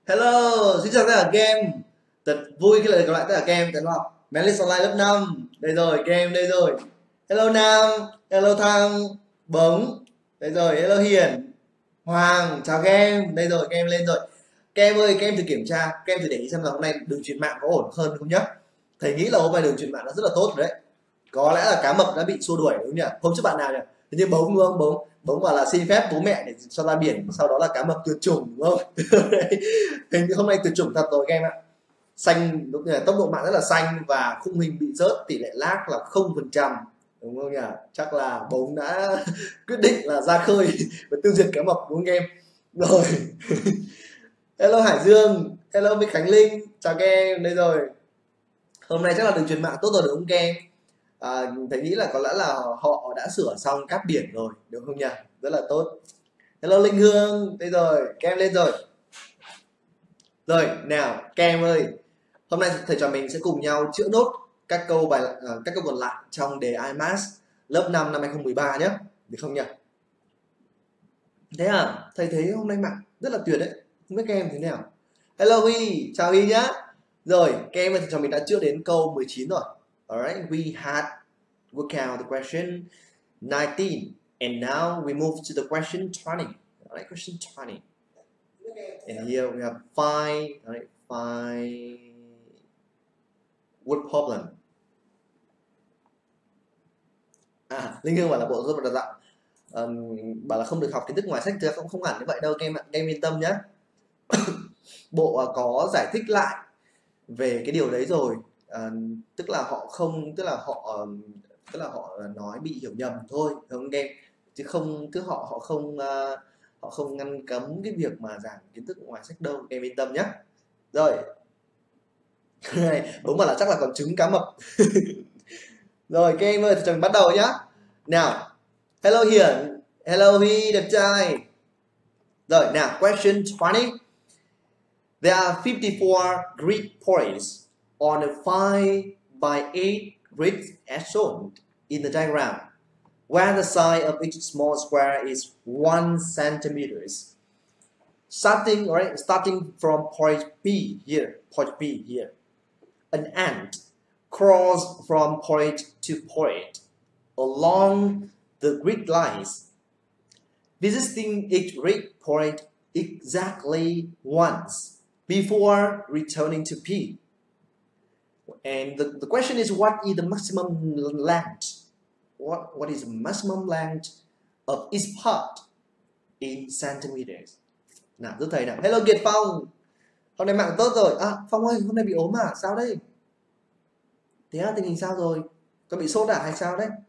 Hello, xin chào tất cả các em. Thật vui khi lại gặp lại tất cả các em. Tại học Manlis Online lớp 5. Đây rồi, các em đây rồi. Hello Nam, hello Thăng, Bống. Đây rồi, hello Hiền, Hoàng, chào các em. Đây rồi, các em lên rồi. Các em ơi, các em thử kiểm tra, các em thử để ý xem là hôm nay đường truyền mạng có ổn hơn không nhá. Thầy nghĩ là hôm nay đường truyền mạng nó rất là tốt rồi đấy. Có lẽ là cá mập đã bị xua đuổi đúng không nhỉ? Hôm trước bạn nào nhỉ? Hình như Bống đúng không? Bống bảo là xin phép bố mẹ để cho ra biển, sau đó là cá mập tuyệt chủng đúng không? Hình như hôm nay tuyệt chủng thật rồi các em ạ. Xanh, đúng là tốc độ mạng rất là xanh và khung hình bị rớt, tỷ lệ lag là 0%, đúng không nhỉ? Chắc là Bống đã quyết định là ra khơi và tiêu diệt cá mập đúng không các em? Rồi. Hello Hải Dương, hello Mỹ Khánh Linh, chào các em. Đây rồi. Hôm nay chắc là đường truyền mạng tốt rồi đúng không các em? Thầy nghĩ là có lẽ là họ đã sửa xong cáp biển rồi đúng không nhỉ? Rất là tốt. Hello Linh Hương, đây rồi, các em lên rồi. Rồi, nào, các em ơi, hôm nay thầy trò mình sẽ cùng nhau chữa nốt các câu còn lại trong đề IMAS lớp 5 năm 2013 nhé, được không nhỉ? Thế à, thầy thấy hôm nay mạng rất là tuyệt đấy, không biết các em thế nào. Hello Huy, chào Huy nhá. Rồi, các em ơi, thầy trò mình đã chữa đến câu 19 rồi. Alright, we count the question 19 and now we move to the question 20. Alright, question 20. And here we have find word problem. Linh Hương bảo là bộ rất là dặn, bảo là không được học kiến thức ngoài sách thì không hẳn như vậy đâu các em ạ, các em yên tâm nhé. Bộ có giải thích lại về cái điều đấy rồi, tức là họ nói bị hiểu nhầm thôi, đúng không các em? Chứ không, họ không ngăn cấm cái việc mà giảng kiến thức ngoài sách đâu, các em yên tâm nhé. Rồi. Bố bảo là chắc là còn trứng cá mập. Rồi các em ơi, thì mình bắt đầu nhá. Nào, hello Hiển, hello Huy đẹp trai. Rồi nào, question 20. There are 54 grid points on a 5x8 grid as shown in the diagram, where the size of each small square is 1 cm. Starting from point B here, an ant crawls from point to point along the grid lines, visiting each grid point exactly once before returning to P. And the question is, what is the maximum length? What is the maximum length of each part in centimeters? Nào, giúp thầy nào. Hello Kiệt Phong. Hôm nay mạng tốt rồi. Phong ơi, hôm nay bị ốm à? Sao đây? Thế tình hình sao rồi? Có bị sốt hay sao đấy?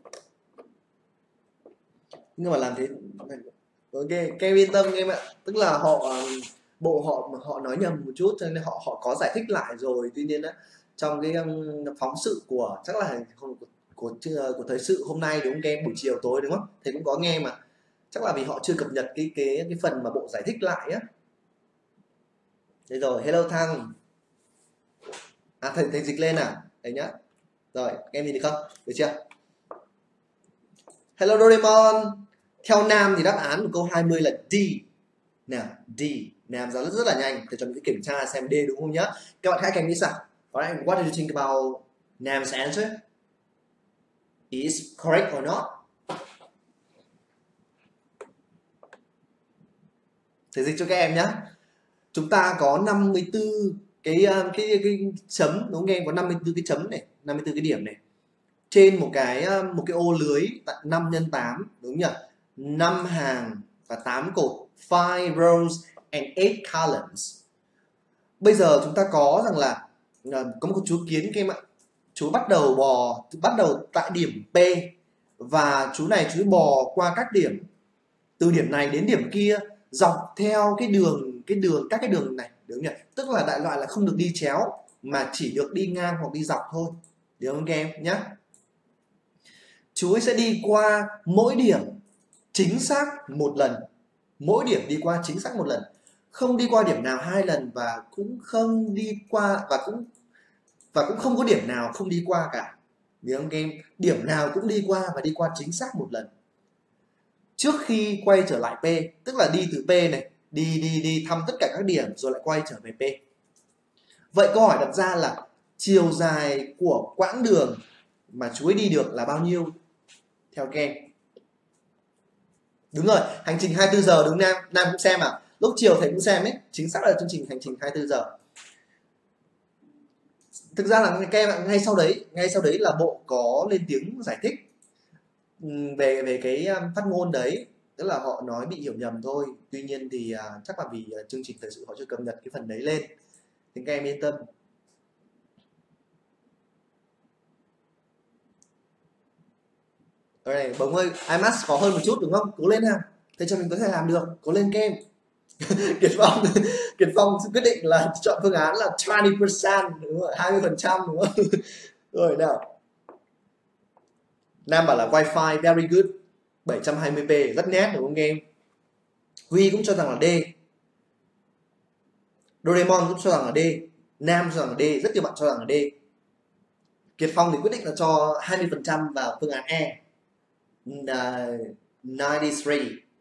Nhưng mà làm thế, ok, các em yên tâm em ạ. Tức là họ nói nhầm một chút, cho nên họ có giải thích lại rồi. Tuy nhiên á, trong cái phóng sự của chắc là của thời sự hôm nay đúng không các em, buổi chiều tối đúng không? Thầy cũng có nghe mà. Chắc là vì họ chưa cập nhật cái phần mà bộ giải thích lại á. Đây rồi, hello Thăng. Thầy dịch lên à? Đấy nhá. Rồi, các em nhìn được không? Được chưa? Hello Doraemon. Theo Nam thì đáp án của câu 20 là D. Nào, D. Nam ra rất là nhanh. Thầy cho mình kiểm tra xem D đúng không nhá. Các bạn khác em nghĩ sao? Alright, what do you think about Nam's answer? Is correct or not? Thầy dịch cho các em nhá. Chúng ta có 54 cái chấm đúng không em? Có 54 cái chấm này, 54 cái điểm này. Trên một cái ô lưới 5 x 8 đúng nhỉ? 5 hàng và 8 cột, 5 rows and 8 columns. Bây giờ chúng ta có rằng là có một chú kiến các em ạ. Chú bắt đầu tại điểm P và chú bò qua các điểm, từ điểm này đến điểm kia dọc theo các cái đường này, đúng nhỉ? Tức là đại loại là không được đi chéo mà chỉ được đi ngang hoặc đi dọc thôi, được không các em nhé? Chú ấy sẽ đi qua mỗi điểm chính xác một lần, không đi qua điểm nào 2 lần và cũng không đi qua và cũng không có điểm nào không đi qua cả, được không các em? Điểm nào cũng đi qua và đi qua chính xác một lần trước khi quay trở lại P, tức là đi từ P này đi thăm tất cả các điểm rồi lại quay trở về P. Vậy câu hỏi đặt ra là chiều dài của quãng đường mà chú ấy đi được là bao nhiêu theo các em? Đúng rồi, hành trình 24 giờ đúng không Nam? Nam cũng xem à? Lúc chiều thầy cũng xem ấy, chính xác là chương trình hành trình 24 giờ. Thực ra là các em ạ, ngay sau đấy là bộ có lên tiếng giải thích về cái phát ngôn đấy, tức là họ nói bị hiểu nhầm thôi. Tuy nhiên thì chắc là vì chương trình thời sự họ chưa cập nhật cái phần đấy lên, thì các em yên tâm. Rồi này, Bống ơi, IMAX khó hơn một chút đúng không? Cố lên nào, thế cho mình có thể làm được, cố lên các em. Kiệt Phong quyết định là chọn phương án là 20%, đúng không? 20% đúng không? Rồi nào. Nam bảo là wifi very good, 720p rất nét đúng không em? Huy cũng cho rằng là D. Doraemon cũng cho rằng là D. Nam cho rằng là D, rất nhiều bạn cho rằng là D. Kiệt Phong thì quyết định là cho 20% vào phương án E. 93.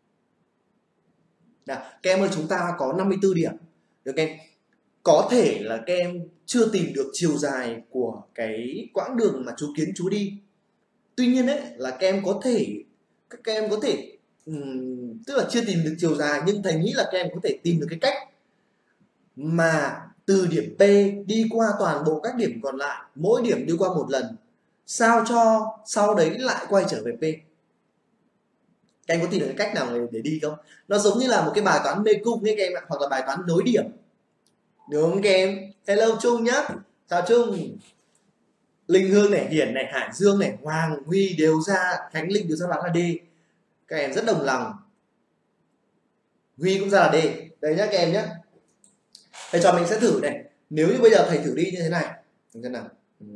Nào, các em ơi, chúng ta có 54 điểm. Được em? Có thể là các em chưa tìm được chiều dài của cái quãng đường mà chú Kiến chú đi. Tuy nhiên ấy là các em có thể tức là chưa tìm được chiều dài, nhưng thầy nghĩ là các em có thể tìm được cái cách mà từ điểm P đi qua toàn bộ các điểm còn lại, mỗi điểm đi qua một lần, sao cho sau đấy lại quay trở về P. Các em có tìm được cái cách nào để đi không? Nó giống như là một cái bài toán mê cung ấy các em ạ, hoặc là bài toán nối điểm, đúng không các em? Hello Trung nhá, chào Trung. Linh Hương này, Hiển này, Hải Dương này, Hoàng Huy đều ra, Khánh Linh đều ra là D. Các em rất đồng lòng. Huy cũng ra là D. Đây nhá các em nhé. Thầy cho mình sẽ thử này. Nếu như bây giờ thầy thử đi như thế này, xem nào.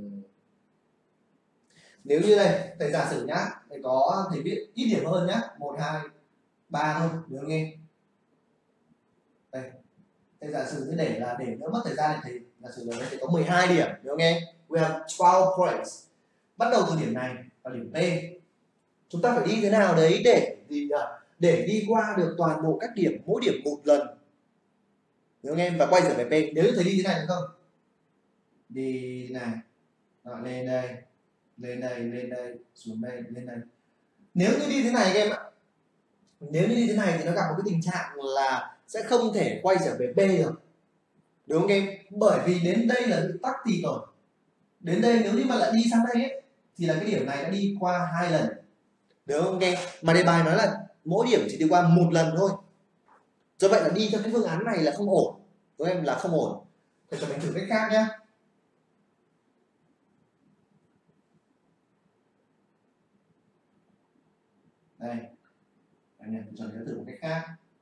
Nếu như đây, thầy giả sử nhá, thầy viết ít điểm hơn nhá, 1, 2, 3 thôi, nhớ nghe. Đây, thầy giả sử như để đỡ mất thời gian thì thầy giả sử là thầy có 12 điểm, nhớ nghe. We have 12 points. Bắt đầu từ điểm này là điểm P. Chúng ta phải đi thế nào đấy để đi qua được toàn bộ các điểm, mỗi điểm một lần, nhớ nghe, và quay trở về P. Nếu như thầy đi thế này được không? Đi này, lên đây, lên đây, xuống đây, lên đây. Nếu như đi thế này các em ạ, nếu như đi thế này thì nó gặp một cái tình trạng là sẽ không thể quay trở về P được, đúng không em? Bởi vì đến đây là bị tắc tì rồi. Đến đây nếu như mà lại đi sang đây ấy, thì là cái điểm này đã đi qua 2 lần, đúng không em? Mà đề bài nói là mỗi điểm chỉ đi qua 1 lần thôi. Do vậy là đi theo cái phương án này là không ổn, đúng không em? Là không ổn. Để cho mình thử cách khác nhé. Đây, cho mình thử một cách khác.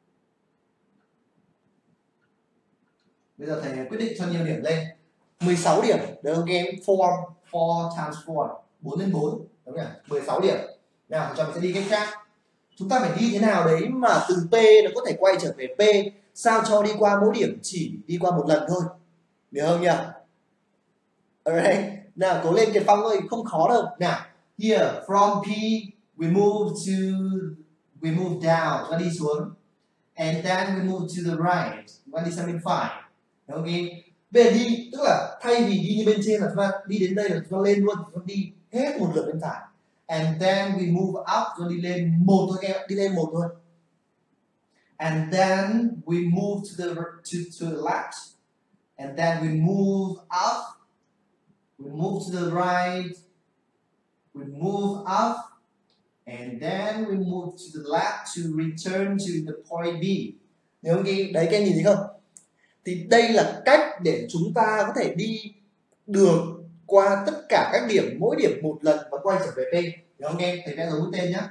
Bây giờ thầy quyết định cho nhiều điểm lên, 16 điểm, được không em? 4 times 4, 4 lên 4, đúng không? 16 điểm. Nào, cho mình sẽ đi cách khác. Chúng ta phải đi thế nào đấy mà từ P nó có thể quay trở về P, sao cho đi qua mỗi điểm chỉ đi qua 1 lần thôi, được không nhỉ? Alright, nào cố lên Kiệt Phong ơi, không khó đâu. Nào, here from P we move down, chúng ta đi xuống, and then we move to the right, chúng ta đi sang bên phải, được không? Bây giờ đi, tức là thay vì đi như bên trên là chúng ta đi đến đây là chúng ta lên luôn, chúng ta đi hết một lượt bên phải, and then we move up, chúng ta đi lên một thôi các em, đi lên một thôi, and then we move to the left, and then we move up, we move to the right, we move up, and then we move to the left to return to the point B. Nếu đấy các em nhìn thấy không? Thì đây là cách để chúng ta có thể đi được qua tất cả các điểm, mỗi điểm một lần và quay trở về P. Được không em? Thầy vẽ dấu mũi tên nhé.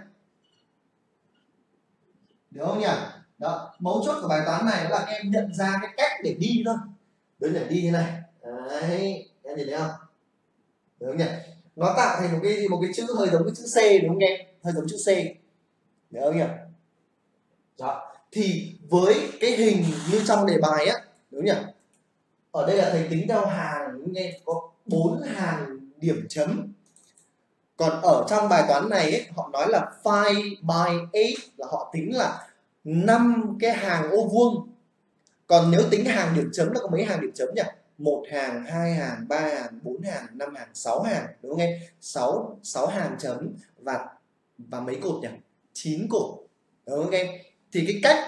Được không nhỉ? Đó, mấu chốt của bài toán này là các em nhận ra cái cách để đi thôi. Đấy là đi thế này. Đấy, em nhìn thấy không? Được không nhỉ? Nó tạo thành một cái chữ hơi giống cái chữ C, đúng không em? Hơi giống chữ C. Được không nhỉ? Đó. Thì với cái hình như trong đề bài á, đúng không nhỉ? Ở đây là thầy tính theo hàng, đúng không em? Có 4 hàng điểm chấm. Còn ở trong bài toán này ấy, họ nói là 5 by 8 là họ tính là 5 cái hàng ô vuông. Còn nếu tính hàng điểm chấm là có mấy hàng điểm chấm nhỉ? 1 hàng, 2 hàng, 3 hàng, 4 hàng, 5 hàng, 6 hàng, đúng không em? 6 hàng chấm và mấy cột nhỉ? 9 cột. Đúng không em? Thì cái cách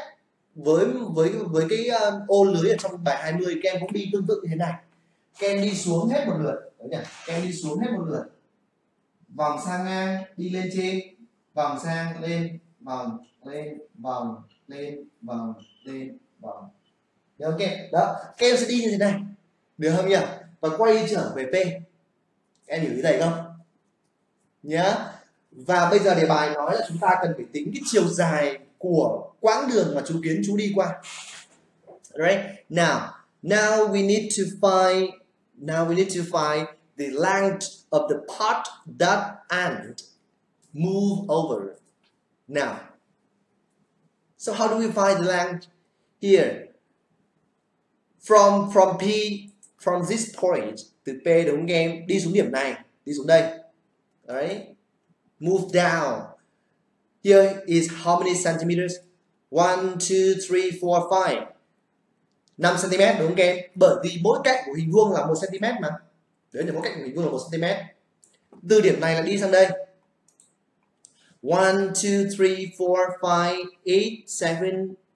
với cái ô lưới ở trong bài 20 các em cũng đi tương tự như thế này. Các em đi xuống hết một lượt, đúng nhỉ? Các em đi xuống hết một lượt. Vòng sang ngang, đi lên trên, vòng sang lên, vòng lên, vòng lên, vòng lên, vòng. Được ok, đó, các em sẽ đi như thế này, được không nhỉ? Và quay trở về P, em hiểu ý thầy không? Nhá. Và bây giờ đề bài nói là chúng ta cần phải tính cái chiều dài của quãng đường mà chú Kiến chú đi qua. Right? Now we need to find the length of the part that ant move over. Now, so how do we find the length here? From P, from this point, từ P đúng không em? Đi xuống điểm này, đi xuống đây. Right? Move down. Here is how many centimeters? 1, 2, 3, 4, 5. 5 cm đúng không em? Bởi vì mỗi cạnh của hình vuông là 1 cm mà. Đấy là mỗi cạnh của hình vuông là 1 cm. Từ điểm này là đi sang đây. 1, 2, 3, 4, 5, 8, 7.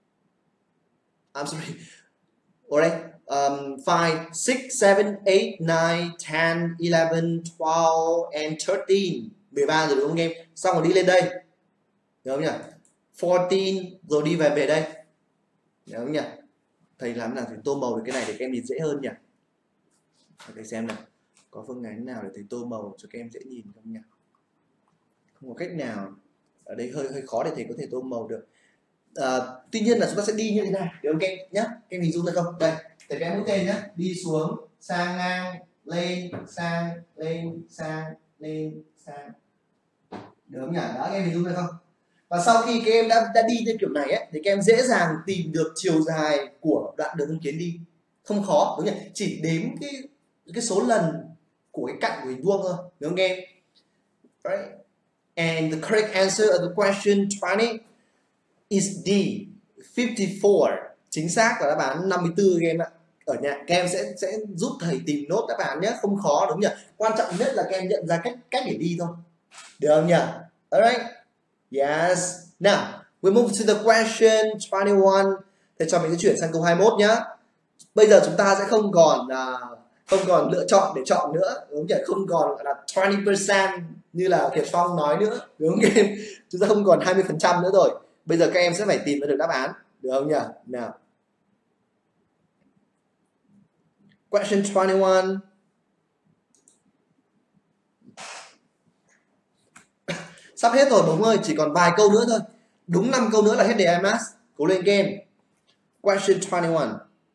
I'm sorry. Alright. 5, 6, 7, 8, 9, 10, 11, 12 and 13. 13 rồi đúng không em? Xong rồi đi lên đây. Được không nhỉ? 14 rồi đi về đây. Được không nhỉ? Thầy làm nào thì tô màu được cái này để các em nhìn dễ hơn nhỉ? Thầy xem nào. Có phương án nào để thầy tô màu cho các em dễ nhìn không nhỉ? Không có cách nào. Ở đây hơi khó để thầy có thể tô màu được. Tuy nhiên là chúng ta sẽ đi như thế này. Được không các em nhé? Các em hình dung được không? Đây, thầy vẽ mũi tên nhé. Đi xuống, sang ngang, lên, sang, lên, sang, lên, sang. Được không nhỉ? Đó, các em hình dung được không? Và sau khi các em đã đi theo kiểu này ấy, thì các em dễ dàng tìm được chiều dài của đoạn đường Kiến đi. Không khó, đúng nhỉ? Chỉ đếm cái số lần của cái cạnh của hình vuông thôi, đúng không em? Right? And the correct answer of the question 20 is D, 54. Chính xác là đáp án 54 các em ạ. Ở nhà các em sẽ giúp thầy tìm nốt đáp án nhé, không khó đúng nhỉ? Quan trọng nhất là các em nhận ra cách để đi thôi. Được không nhỉ? Alright. Yes. Now, we move to the question 21. Thầy cho mình sẽ chuyển sang câu 21 nhá. Bây giờ chúng ta sẽ không còn lựa chọn để chọn nữa, đúng không? Không còn là 20% như là Kiệt Phong nói nữa, đúng không em? Chúng ta không còn 20% nữa rồi. Bây giờ các em sẽ phải tìm ra được đáp án, được không nhỉ? Nào. Question 21. Sắp hết rồi Bống ơi, chỉ còn vài câu nữa thôi. Đúng 5 câu nữa là hết đề IMAX. Cố lên các em. Question 21.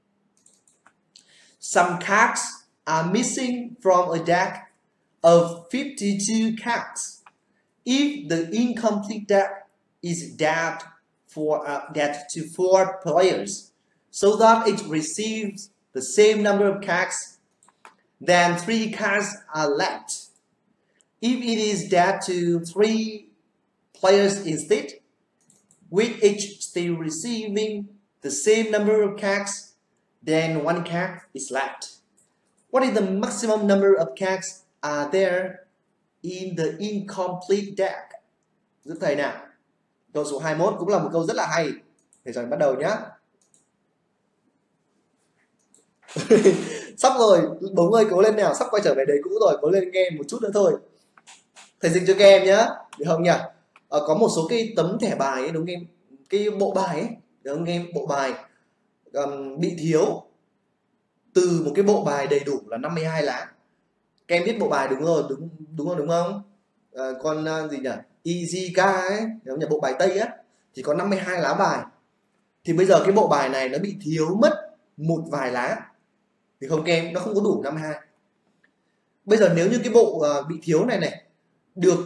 Some cards are missing from a deck of 52 cards. If the incomplete deck is dealt to 4 players, so that it receives the same number of cards, then 3 cards are left. If it is dealt to 3 players instead, with each still receiving the same number of cards, then 1 card is left. What is the maximum number of cards are there in the incomplete deck? Giúp thầy nào. Câu số 21 cũng là một câu rất là hay. Thầy trò bắt đầu nhá. Sắp rồi, Bống ơi cố lên nào, sắp quay trở về đề cũ rồi, cố lên game một chút nữa thôi. Thầy dịch cho các em nhá, được không nhỉ? Có một số cái tấm thẻ bài ấy, đúng không em? Cái bộ bài ấy, được không em? Bộ bài bị thiếu từ một cái bộ bài đầy đủ là 52 lá. Các em biết bộ bài đúng rồi, đúng không? Con gì nhỉ? EZK ấy, đúng không nhỉ? Bộ bài Tây á thì có 52 lá bài. Thì bây giờ cái bộ bài này nó bị thiếu mất một vài lá. Thì không các em, nó không có đủ 52. Bây giờ nếu như cái bộ bị thiếu này được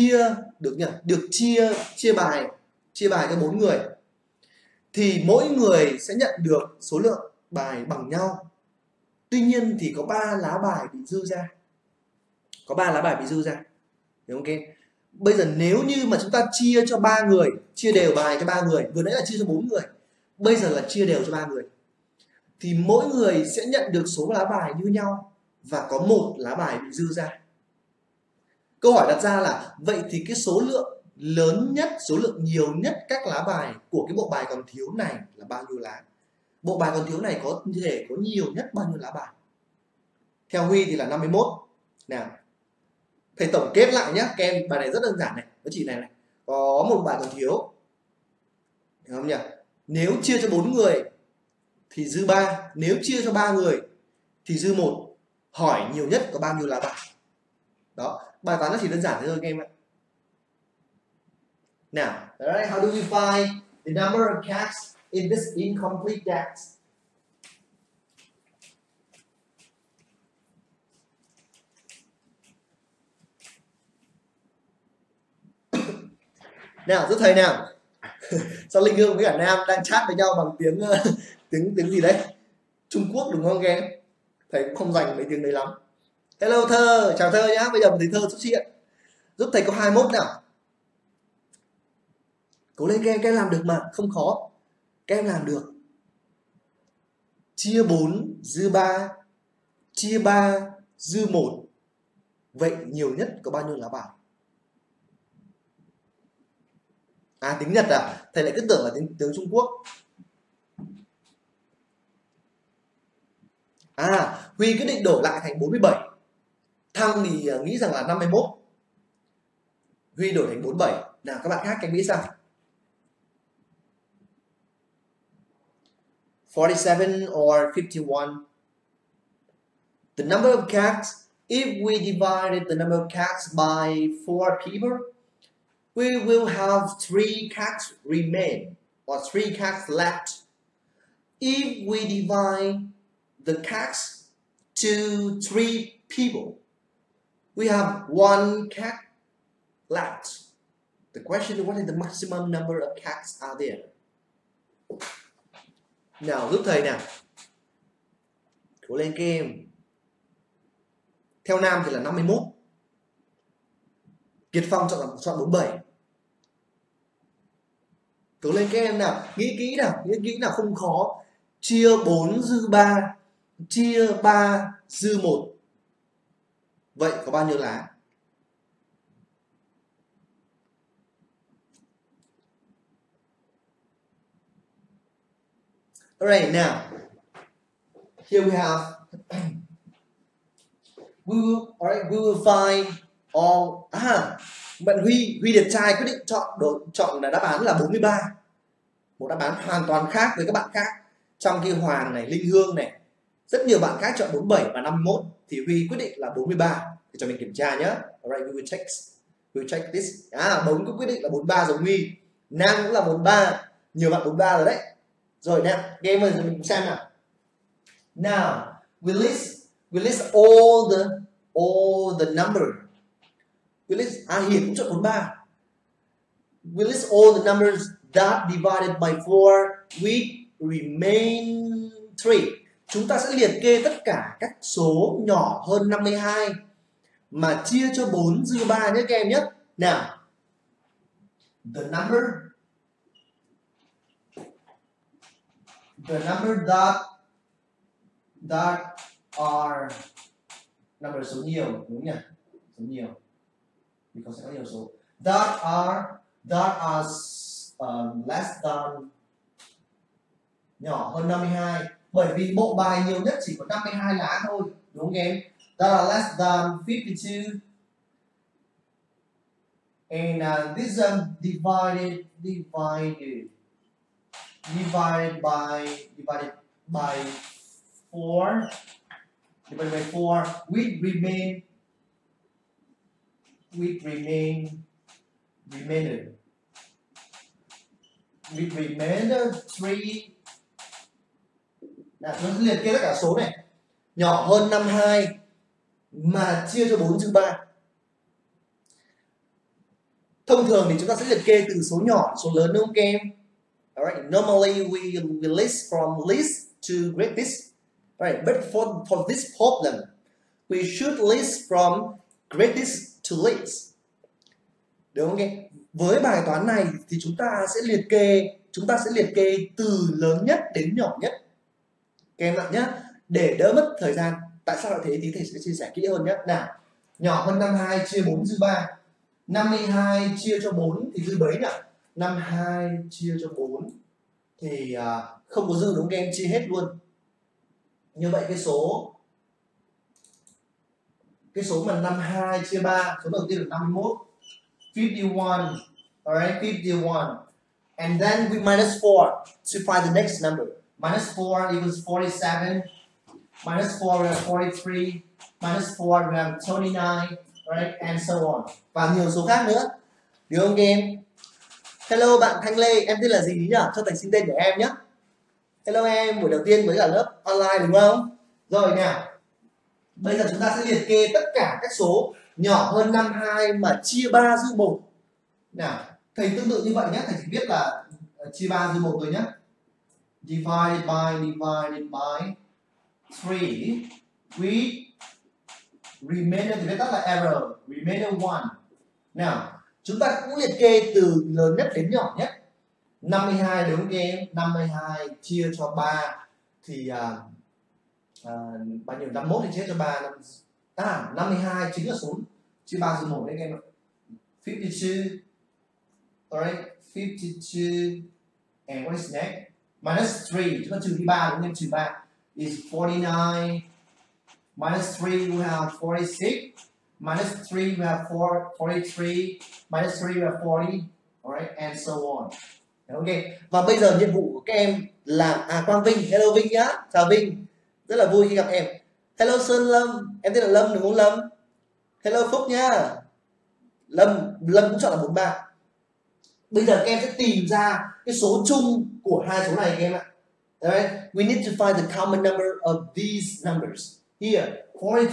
chia bài cho 4 người thì mỗi người sẽ nhận được số lượng bài bằng nhau. Tuy nhiên thì có 3 lá bài bị dư ra. Đúng không em? Bây giờ nếu như mà chúng ta chia cho 3 người, chia đều bài cho 3 người, vừa nãy là chia cho 4 người, bây giờ là chia đều cho 3 người, thì mỗi người sẽ nhận được số lá bài như nhau và có một lá bài bị dư ra. Câu hỏi đặt ra là vậy thì cái số lượng lớn nhất, số lượng nhiều nhất các lá bài của cái bộ bài còn thiếu này là bao nhiêu lá? Bộ bài còn thiếu này có thể có nhiều nhất bao nhiêu lá bài? Theo Huy thì là 51. Nào, thầy tổng kết lại nhé, các em bài này rất đơn giản này, với chị này có một bài còn thiếu, được không nhỉ? Nếu chia cho 4 người thì dư 3, nếu chia cho 3 người thì dư 1. Hỏi nhiều nhất có bao nhiêu lá bài? Đó, bài toán nó chỉ đơn giản thế thôi các em ạ. Nào, alright, how do we find the number of cards in this incomplete deck? Nào, giúp thầy nào. Sao Linh Hương với cả Nam đang chat với nhau bằng tiếng gì đấy? Trung Quốc đúng không các em? Thầy cũng không dành mấy tiếng đấy lắm. Hello Thơ, chào Thơ nhá. Bây giờ mình thấy Thơ xuất hiện. Giúp thầy có 21 nào. Cố lên các em làm được mà, không khó. Các em làm được. Chia 4 dư 3, chia 3 dư 1. Vậy nhiều nhất có bao nhiêu lá bài? À, tiếng Nhật à? Thầy lại cứ tưởng là tiếng Trung Quốc. À, Huy quyết định đổi lại thành 47. Thăng thì nghĩ rằng là 51. Huy đổi thành 47. Nào các bạn khác các nghĩ sao? 47 or 51? The number of cards, if we divided the number of cards by 4 people, we will have 3 cards remain or 3 cards left. If we divide the cards to 3 people, we have 1 card left. The question is, what is the maximum number of cards are there? Nào giúp thầy nào. Cố lên các em. Theo Nam thì là 51. Kiệt Phong chọn 47. Cố lên các em nào. Nghĩ kỹ nào, không khó. Chia 4 dư 3, chia 3 dư 1. Vậy có bao nhiêu lá? Alright, now here we have we will find all. Bạn Huy đẹp trai quyết định chọn là đáp án là 43. Một đáp án hoàn toàn khác với các bạn khác. Trong khi Hoàng này, Linh Hương này, rất nhiều bạn khác chọn 47 và 51 thì Huy quyết định là 43. Thì cho mình kiểm tra nhé. Alright, we will check this. Bống cũng quyết định là 43 giống Huy. Nam cũng là 43. Nhiều bạn 43 rồi đấy. Rồi nè, game rồi mình xem nào. Now, we list all the number. Hiền cũng chọn 43. We list all the numbers that divided by 4 with remain 3. Chúng ta sẽ liệt kê tất cả các số nhỏ hơn 52 mà chia cho 4 dư 3 nhé các em nhé. Nào, the number that are number số nhiều, đúng nhỉ? Số nhiều vì có sẽ có nhiều số. That are less than, nhỏ hơn 52, bởi vì bộ bài nhiều nhất chỉ có 52 lá thôi, đúng không em? That are less than 52 and this divided by 4 with remainder 3. Chúng ta liệt kê tất cả số này nhỏ hơn 52 mà chia cho 4 dư 3. Thông thường thì chúng ta sẽ liệt kê từ số nhỏ số lớn, đúng không các em? Alright, normally we list from least to greatest. Right, but for this problem, we should list from greatest to least. Đúng không? Với bài toán này thì chúng ta sẽ liệt kê từ lớn nhất đến nhỏ nhất các em ạ nhé, để đỡ mất thời gian. Tại sao lại thế thì thầy sẽ chia sẻ kỹ hơn nhé. Nào, nhỏ hơn 52 chia 4 dư 3, 52 chia cho 4 thì dư mấy nhỉ? 52 chia cho 4 thì không có dư đúng không các em, chia hết luôn. Như vậy cái số mà 52 chia 3, số đầu tiên là 51, 51, alright, 51. And then we minus 4 to find the next number. Minus 4 equals 47. Minus 4 we have 43. Minus 4 we have 29, right? And so on. Và nhiều số khác nữa. Được không các em? Hello bạn Thanh Lê, em tên là gì nhỉ? Cho thầy xin tên của em nhé. Hello em, buổi đầu tiên với cả lớp online đúng không? Rồi nào. Bây giờ chúng ta sẽ liệt kê tất cả các số nhỏ hơn 52 mà chia 3 dư 1. Nào, thầy tương tự như vậy nhé, thầy chỉ biết là chia 3 dư 1 rồi nhé. Divided by 3 with remainder thì viết tắt là error, remainder 1. Nào, chúng ta cũng liệt kê từ lớn nhất đến nhỏ nhất. 52 đúng không em? 52 chia cho 3 thì bao nhiêu? 51 thì chia cho 3 52 chính là số chia 3 dư 1 đấy các em ạ. 52. Alright, 52. And what is next? Minus 3, chúng ta trừ đi 3 đúng không em? Trừ 3 is 49. Minus 3 we have 46. Minus 3 we have 43. Minus 3 we have 40. Alright, and so on. Ok, và bây giờ nhiệm vụ của các em là Quang Vinh, hello Vinh nhá, chào Vinh, rất là vui khi gặp em. Hello Sơn Lâm, em tên là Lâm đúng không Lâm? Hello Phúc nhá. Lâm cũng chọn là 43. Bây giờ các em sẽ tìm ra cái số chung của hai số này các em ạ. Alright, we need to find the common number of these numbers. Here,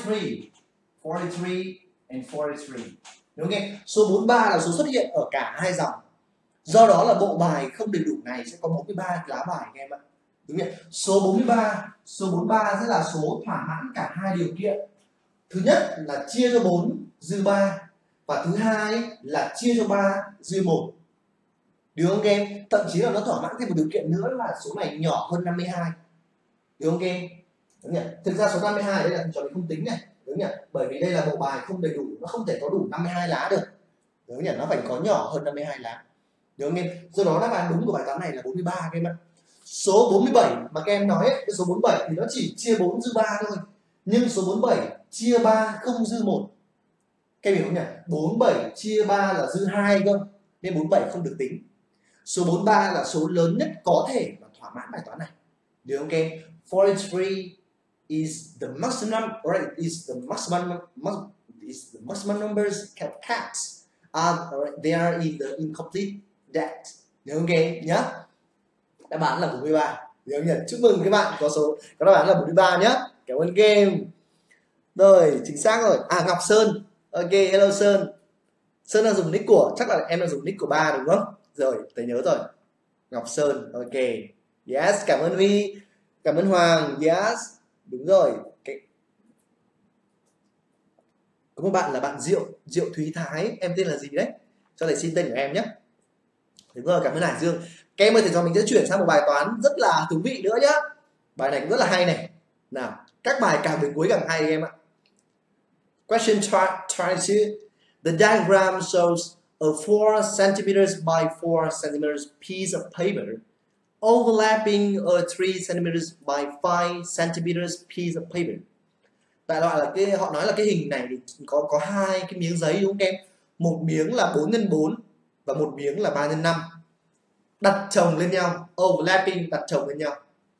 43 and 43. Đúng không? Số 43 là số xuất hiện ở cả hai dòng. Do đó là bộ bài không đầy đủ này sẽ có 43 lá bài các em ạ. Đúng không? Số 43 sẽ là số thỏa mãn cả hai điều kiện. Thứ nhất là chia cho 4 dư 3 và thứ hai là chia cho 3 dư 1. Được không các em? Thậm chí là nó thỏa mãn thêm một điều kiện nữa là số này nhỏ hơn 52. Được không các em? Đúng nhỉ? Thực ra số 52 đây là trò này không tính này. Đúng nhỉ? Bởi vì đây là bộ bài không đầy đủ, nó không thể có đủ 52 lá được. Đúng nhỉ? Nó phải có nhỏ hơn 52 lá. Được không em? Do đó đáp án đúng của bài toán này là 43 các em ạ. Số 47 mà các em nói ấy, cái số 47 thì nó chỉ chia 4 dư 3 thôi. Nhưng số 47 chia 3 không dư 1. Các em hiểu không nhỉ? 47 chia 3 là dư 2 cơ. Nên 47 không được tính. Số 43 là số lớn nhất có thể mà thỏa mãn bài toán này. Được không các em? 43 is the maximum, or is the maximum numbers kept. They are either incomplete that. Được không các em nhá? Đáp án là 43. Được không nhỉ? Chúc mừng các bạn có đáp án là 43 nhá. Cảm ơn các em. Rồi, chính xác rồi. Ngọc Sơn. Ok, hello Sơn. Sơn đang dùng nick của, chắc là em đang dùng nick của ba đúng không? Rồi, thầy nhớ rồi. Ngọc Sơn, ok. Yes, cảm ơn Vi. Cảm ơn Hoàng, yes. Đúng rồi. Có một bạn là bạn Diệu Thúy Thái. Em tên là gì đấy? Cho thầy xin tên của em nhé. Đúng rồi, cảm ơn Hải Dương. Các em ơi, thì cho mình sẽ chuyển sang một bài toán rất là thú vị nữa nhá. Bài này cũng rất là hay này. Nào, các bài càng đến cuối càng hay em ạ. Question 22. The diagram shows a 4 cm by 4 cm piece of paper overlapping a 3 cm by 5 cm piece of paper. Đại loại là họ nói là cái hình này thì có hai cái miếng giấy đúng không em? Một miếng là 4x4 và một miếng là 3x5. Đặt chồng lên nhau, overlapping, đặt chồng lên nhau.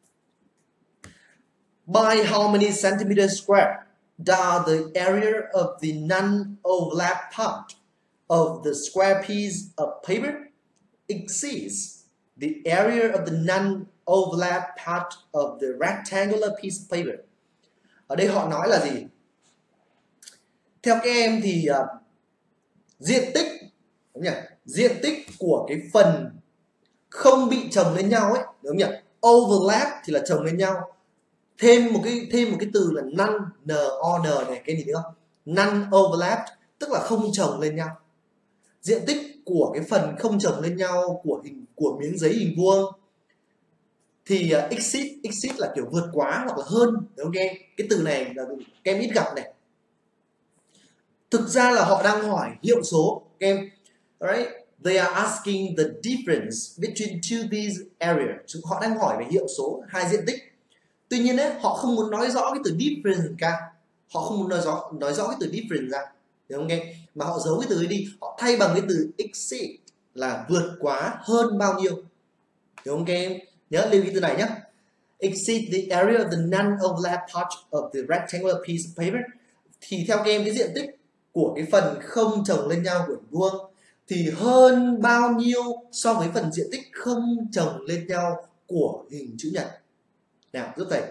By how many centimeters square does the area of the non-overlap part of the square piece of paper exceeds the area of the non-overlap part of the rectangular piece of paper? Ở đây họ nói là gì? Theo các em thì diện tích của cái phần không bị chồng lên nhau ấy, đúng không nhỉ? Overlap thì là chồng lên nhau. Thêm một cái từ là non này, cái gì nữa không? Non overlap tức là không chồng lên nhau. diện tích của cái phần không chồng lên nhau của miếng giấy hình vuông thì exceed là kiểu vượt quá hoặc là hơn, ok. Cái từ này là các em ít gặp này. Thực ra là họ đang hỏi hiệu số các em. Alright, they are asking the difference between two these areas. Họ đang hỏi về hiệu số hai diện tích. Tuy nhiên ấy, họ không muốn nói rõ cái từ difference cả. Họ không muốn nói rõ cái từ difference ra, đúng không em? Mà họ giấu cái từ ấy đi, họ thay bằng cái từ exceed là vượt quá, hơn bao nhiêu, đúng không em? Nhớ lưu ý từ này nhé. Exceed the area of the non-overlap part of the rectangular piece of paper. Thì theo các em, cái diện tích của cái phần không chồng lên nhau của hình vuông thì hơn bao nhiêu so với phần diện tích không chồng lên nhau của hình chữ nhật. Nào giúp thầy.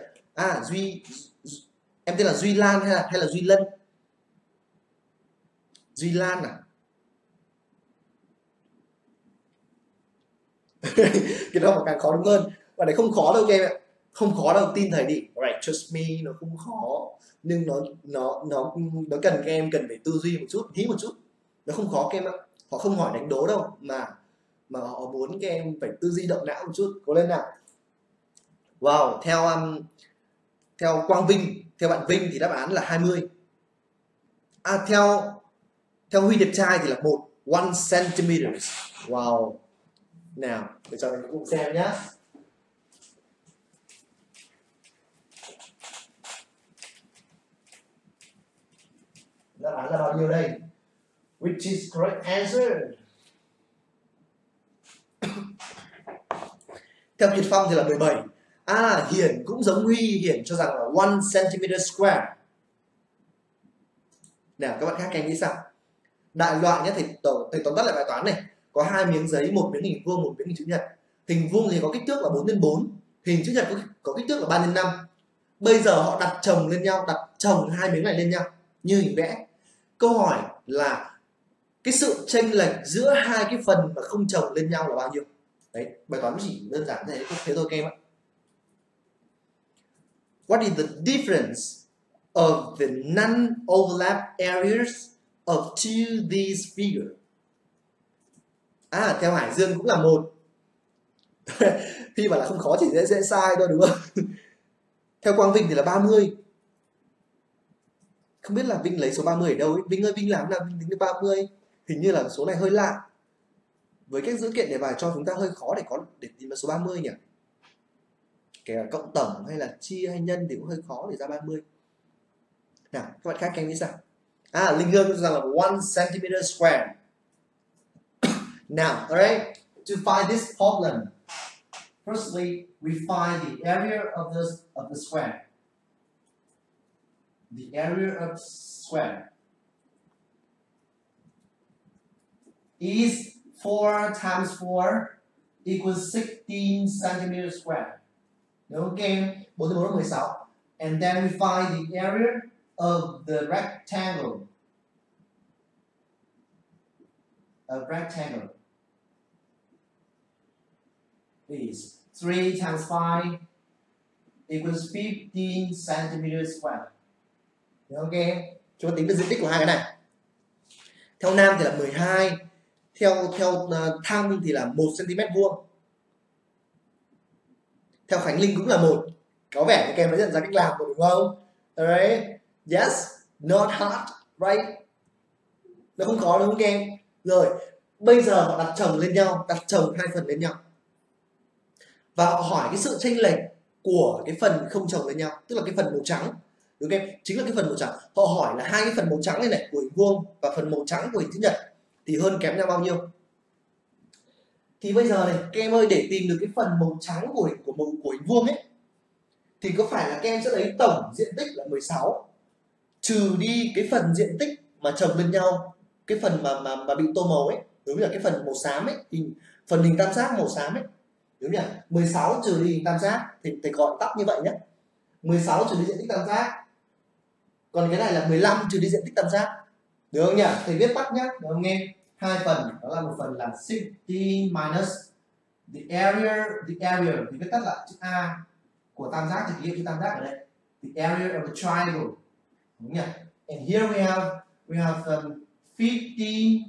Em tên là Duy Lan hay là Duy Lân? Duy Lan à? Cái đó mà càng khó đúng hơn. Và này không khó đâu các em ạ. Không khó đâu, tin thầy đi. Alright, trust me, nó không khó. Nhưng nó cần các em cần phải tư duy một chút, nghĩ một chút. Nó không khó các em ạ. Họ không hỏi đánh đố đâu, mà họ muốn các em phải tư duy động não một chút. Cố lên nào. Wow, theo Quang Vinh, theo bạn Vinh thì đáp án là 20. Theo Huy Đẹp Trai thì là 1 cm. Wow. Nào, để cho mình cùng xem nhé. Đáp án là bao nhiêu đây? Which is correct answer? Theo Kiệt Phong thì là 17. Hiển cũng giống Huy, Hiển cho rằng là 1 cm square. Nào các bạn khác em nghĩ sao? Đại loại nhé, thầy tóm tắt lại bài toán này. Có hai miếng giấy, một miếng hình vuông, một miếng hình chữ nhật. Hình vuông thì có kích thước là 4x4, hình chữ nhật có kích thước là 3x5. Bây giờ họ đặt chồng lên nhau, đặt chồng hai miếng này lên nhau như hình vẽ. Câu hỏi là cái sự chênh lệch giữa hai cái phần mà không chồng lên nhau là bao nhiêu? Đấy, bài toán chỉ đơn giản thế thôi các em ạ. What is the difference of the non-overlap areas of two these figures? Theo Hải Dương cũng là 1. Khi bảo là không khó chỉ dễ sai thôi đúng không? Theo Quang Vinh thì là 30. Không biết là Vinh lấy số 30 ở đâu ấy. Vinh ơi, Vinh làm nào Vinh tính được 30? Hình như là số này hơi lạ. Với cách dữ kiện đề bài cho chúng ta hơi khó để tìm được số 30 nhỉ? Kể cả cộng tổng hay là chia hay nhân thì cũng hơi khó để ra 30. Nào, các bạn khác em nghĩ sao? Linh Hương cho rằng là 1 cm square. Now, alright, to find this problem, firstly, we find the area of the square. The area of square is 4 times 4 equals 16 cm square. Okay, 4 4 là 16. And then we find the area of the rectangle. A rectangle is 3 times 5 equals 15 cm square. Ok, chúng ta tính được diện tích của hai cái này. Theo Nam thì là 12, theo Thăng thì là 1 cm vuông. Theo Khánh Linh cũng là 1. Có vẻ như các em đã nhận ra cách làm rồi đúng không? Alright, yes, not hard, right? Nó không khó đúng không các em? Rồi, bây giờ họ đặt chồng lên nhau, đặt chồng hai phần lên nhau. Và họ hỏi cái sự chênh lệch của cái phần không chồng lên nhau, tức là cái phần màu trắng. Đúng không? Chính là cái phần màu trắng. Họ hỏi là hai cái phần màu trắng này của hình vuông và phần màu trắng của hình chữ nhật thì hơn kém nhau bao nhiêu? Thì bây giờ này, các em ơi, để tìm được cái phần màu trắng của hình vuông ấy thì có phải là các em sẽ lấy tổng diện tích là 16 trừ đi cái phần diện tích mà chồng lên nhau, cái phần mà bị tô màu ấy, đúng là cái phần màu xám ấy, phần hình tam giác màu xám ấy, đúng nhỉ? 16 trừ đi hình tam giác thì thầy gọi tắt như vậy nhé. 16 trừ đi diện tích tam giác. Còn cái này là 15 trừ đi diện tích tam giác. Được không nhỉ? Thầy viết tắt nhé, được không nghe? Hai phần, đó là một phần là 16 minus the area thì viết tắt là chữ A của tam giác thì ghi chữ tam giác ở đây. The area of the triangle. Đúng nhỉ? And here we have 15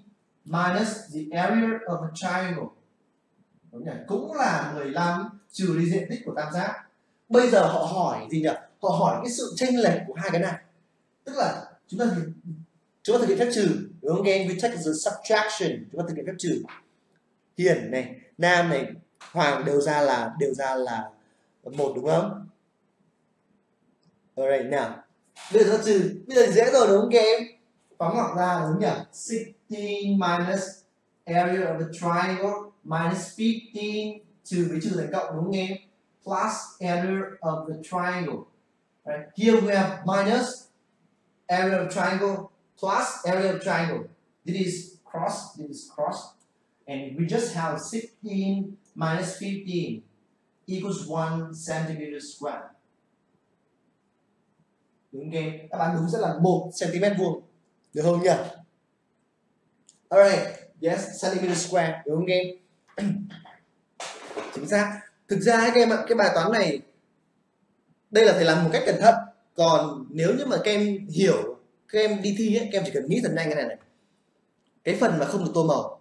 minus the area of a triangle. Đúng nhỉ? Cũng là 15 trừ đi diện tích của tam giác. Bây giờ họ hỏi gì nhỉ? Họ hỏi cái sự chênh lệch của hai cái này. Tức là chúng ta thực hiện phép trừ, đúng không? Again, we take the subtraction, chúng ta thực hiện phép trừ. Hiền này, Nam này, Hoàng đều ra là 1 đúng không? Alright, nào. Bây giờ trừ, bây giờ dễ rồi đúng không các em? Phóng ngoặc ra đúng nhỉ? 16 minus area of a triangle minus 15 trừ với trừ thành cộng đúng không em? Plus area of the triangle. Right? Here we have minus area of triangle plus area of triangle. This is cross. And we just have 16 minus 15 equals 1 centimeter square. Đúng không em? Đáp án đúng sẽ là 1 cm vuông. Được không nhỉ? Alright, yes, centimeter square, đúng không em? Chính xác. Thực ra các em ạ, cái bài toán này đây là phải làm một cách cẩn thận. Còn nếu như mà các em hiểu, các em đi thi ấy, các em chỉ cần nghĩ thật nhanh cái này này. Cái phần mà không được tô màu,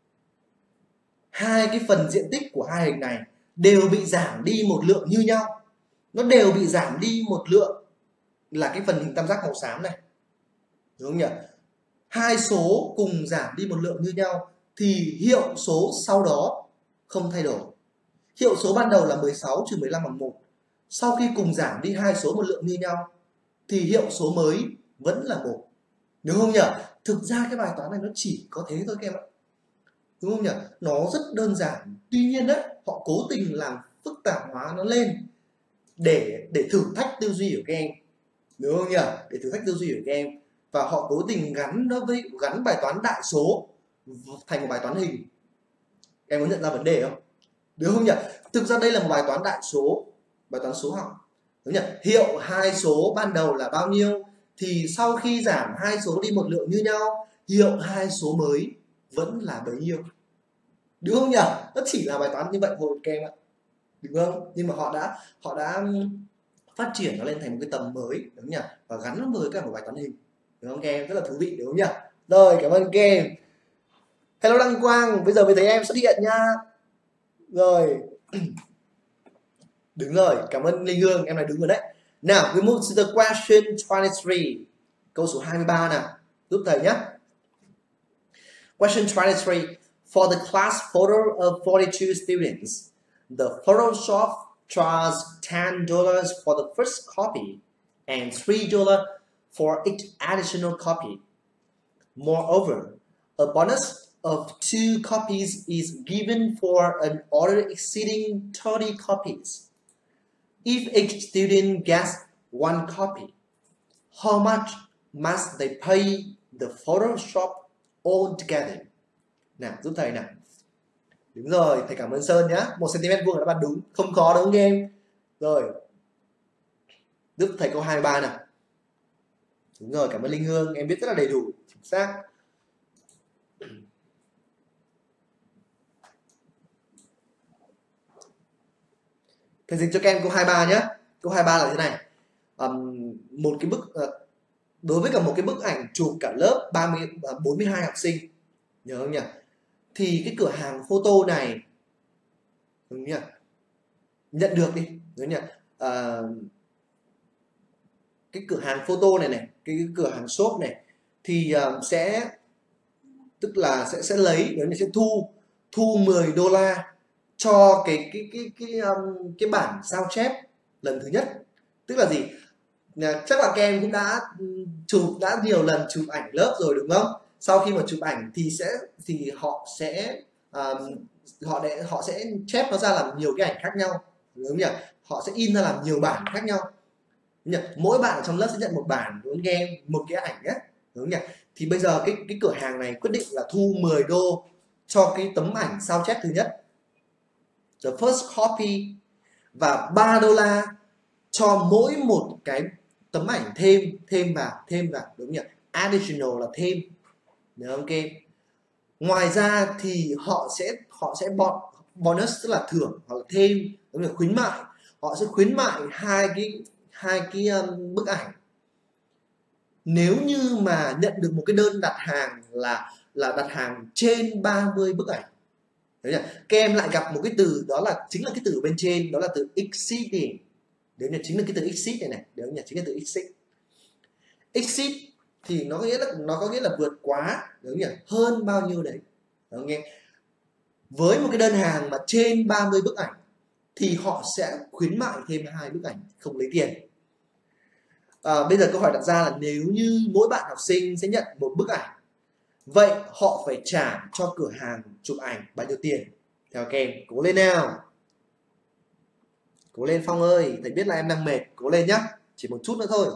hai cái phần diện tích của hai hình này đều bị giảm đi một lượng như nhau. Nó đều bị giảm đi một lượng là cái phần hình tam giác màu xám này. Đúng không nhỉ? Hai số cùng giảm đi một lượng như nhau thì hiệu số sau đó không thay đổi. Hiệu số ban đầu là 16 trừ 15 bằng 1. Sau khi cùng giảm đi hai số một lượng như nhau thì hiệu số mới vẫn là 1. Đúng không nhỉ? Thực ra cái bài toán này nó chỉ có thế thôi các em ạ. Đúng không nhỉ? Nó rất đơn giản. Tuy nhiên đấy, họ cố tình làm phức tạp hóa nó lên để thử thách tư duy của các em. Đúng không nhỉ? Để thử thách tư duy của các em. Và họ cố tình gắn bài toán đại số thành một bài toán hình. Em có nhận ra vấn đề không? Đúng không nhỉ? Thực ra đây là một bài toán đại số, bài toán số học. Đúng nhỉ? Hiệu hai số ban đầu là bao nhiêu thì sau khi giảm hai số đi một lượng như nhau, hiệu hai số mới vẫn là bấy nhiêu. Đúng không nhỉ? Nó chỉ là bài toán như vậy thôi các em ạ. Đúng không? Nhưng mà họ đã phát triển nó lên thành một cái tầm mới, đúng không nhỉ? Và gắn nó với cả một bài toán hình. Đúng không các em? Rất là thú vị, đúng không nhỉ? Rồi, cảm ơn các em. Hello Đăng Quang, bây giờ mới thấy em xuất hiện nha. Rồi. Đúng rồi, cảm ơn Linh Hương, em này đúng rồi đấy. Now, we move to the question 23. Câu số 23 nào. Giúp thầy nhé. Question 23. For the class photo of 42 students, the Photoshop charges $10 for the first copy and $3 for each additional copy. Moreover, a bonus of 2 copies is given for an order exceeding 30 copies. If each student gets 1 copy, how much must they pay the Photoshop altogether? Nào, giúp thầy nào. Đúng rồi, thầy cảm ơn Sơn nhá. 1 cm vuông là đáp án đúng, không khó đúng không em? Rồi. Giúp thầy câu 23 nào. Đúng rồi, cảm ơn Linh Hương, em biết rất là đầy đủ, chính xác. Thầy dịch cho các em câu 23 nhé. Câu 23 là thế này. Một cái bức đối với cả một cái bức ảnh chụp cả lớp 42 học sinh, nhớ không nhỉ? Thì cái cửa hàng photo này, đúng nhỉ? Nhận được đi, đúng nhỉ? Cái cửa hàng photo này, cái cửa hàng shop này thì sẽ tức là sẽ lấy, nếu như sẽ thu $10 cho cái bản sao chép lần thứ nhất. Tức là gì? Chắc là các em cũng đã nhiều lần chụp ảnh lớp rồi đúng không? Sau khi mà chụp ảnh thì họ sẽ chép nó ra làm nhiều cái ảnh khác nhau, đúng không nhỉ? Họ sẽ in ra làm nhiều bản khác nhau. Mỗi bạn ở trong lớp sẽ nhận một bản, đúng không em? Một cái ảnh ấy, đúng không nhỉ? Thì bây giờ cái cửa hàng này quyết định là thu $10 cho cái tấm ảnh sao chép thứ nhất, the first copy, và $3 cho mỗi một cái tấm ảnh thêm vào, đúng nhỉ? Additional là thêm, được không em? Ngoài ra thì họ sẽ bonus, tức là thưởng hoặc là thêm, đúng là khuyến mại. Họ sẽ khuyến mại hai cái bức ảnh nếu như mà nhận được một cái đơn đặt hàng là đặt hàng trên 30 bức ảnh. Đấy nhỉ? Các em lại gặp một cái từ đó là chính là cái từ bên trên, đó là từ exceeding. Đấy nhỉ? Chính là cái từ exceed này này. Đấy nhỉ? Chính là từ exceed. Exceed thì nó có nghĩa là vượt quá, đúng nhỉ? Hơn bao nhiêu đấy. Đúng nghe? Với một cái đơn hàng mà trên 30 bức ảnh thì họ sẽ khuyến mại thêm 2 bức ảnh không lấy tiền. Bây giờ câu hỏi đặt ra là nếu như mỗi bạn học sinh sẽ nhận một bức ảnh, vậy họ phải trả cho cửa hàng chụp ảnh bao nhiêu tiền? Theo các em, cố lên nào. Cố lên Phong ơi, thầy biết là em đang mệt, cố lên nhá. Chỉ một chút nữa thôi.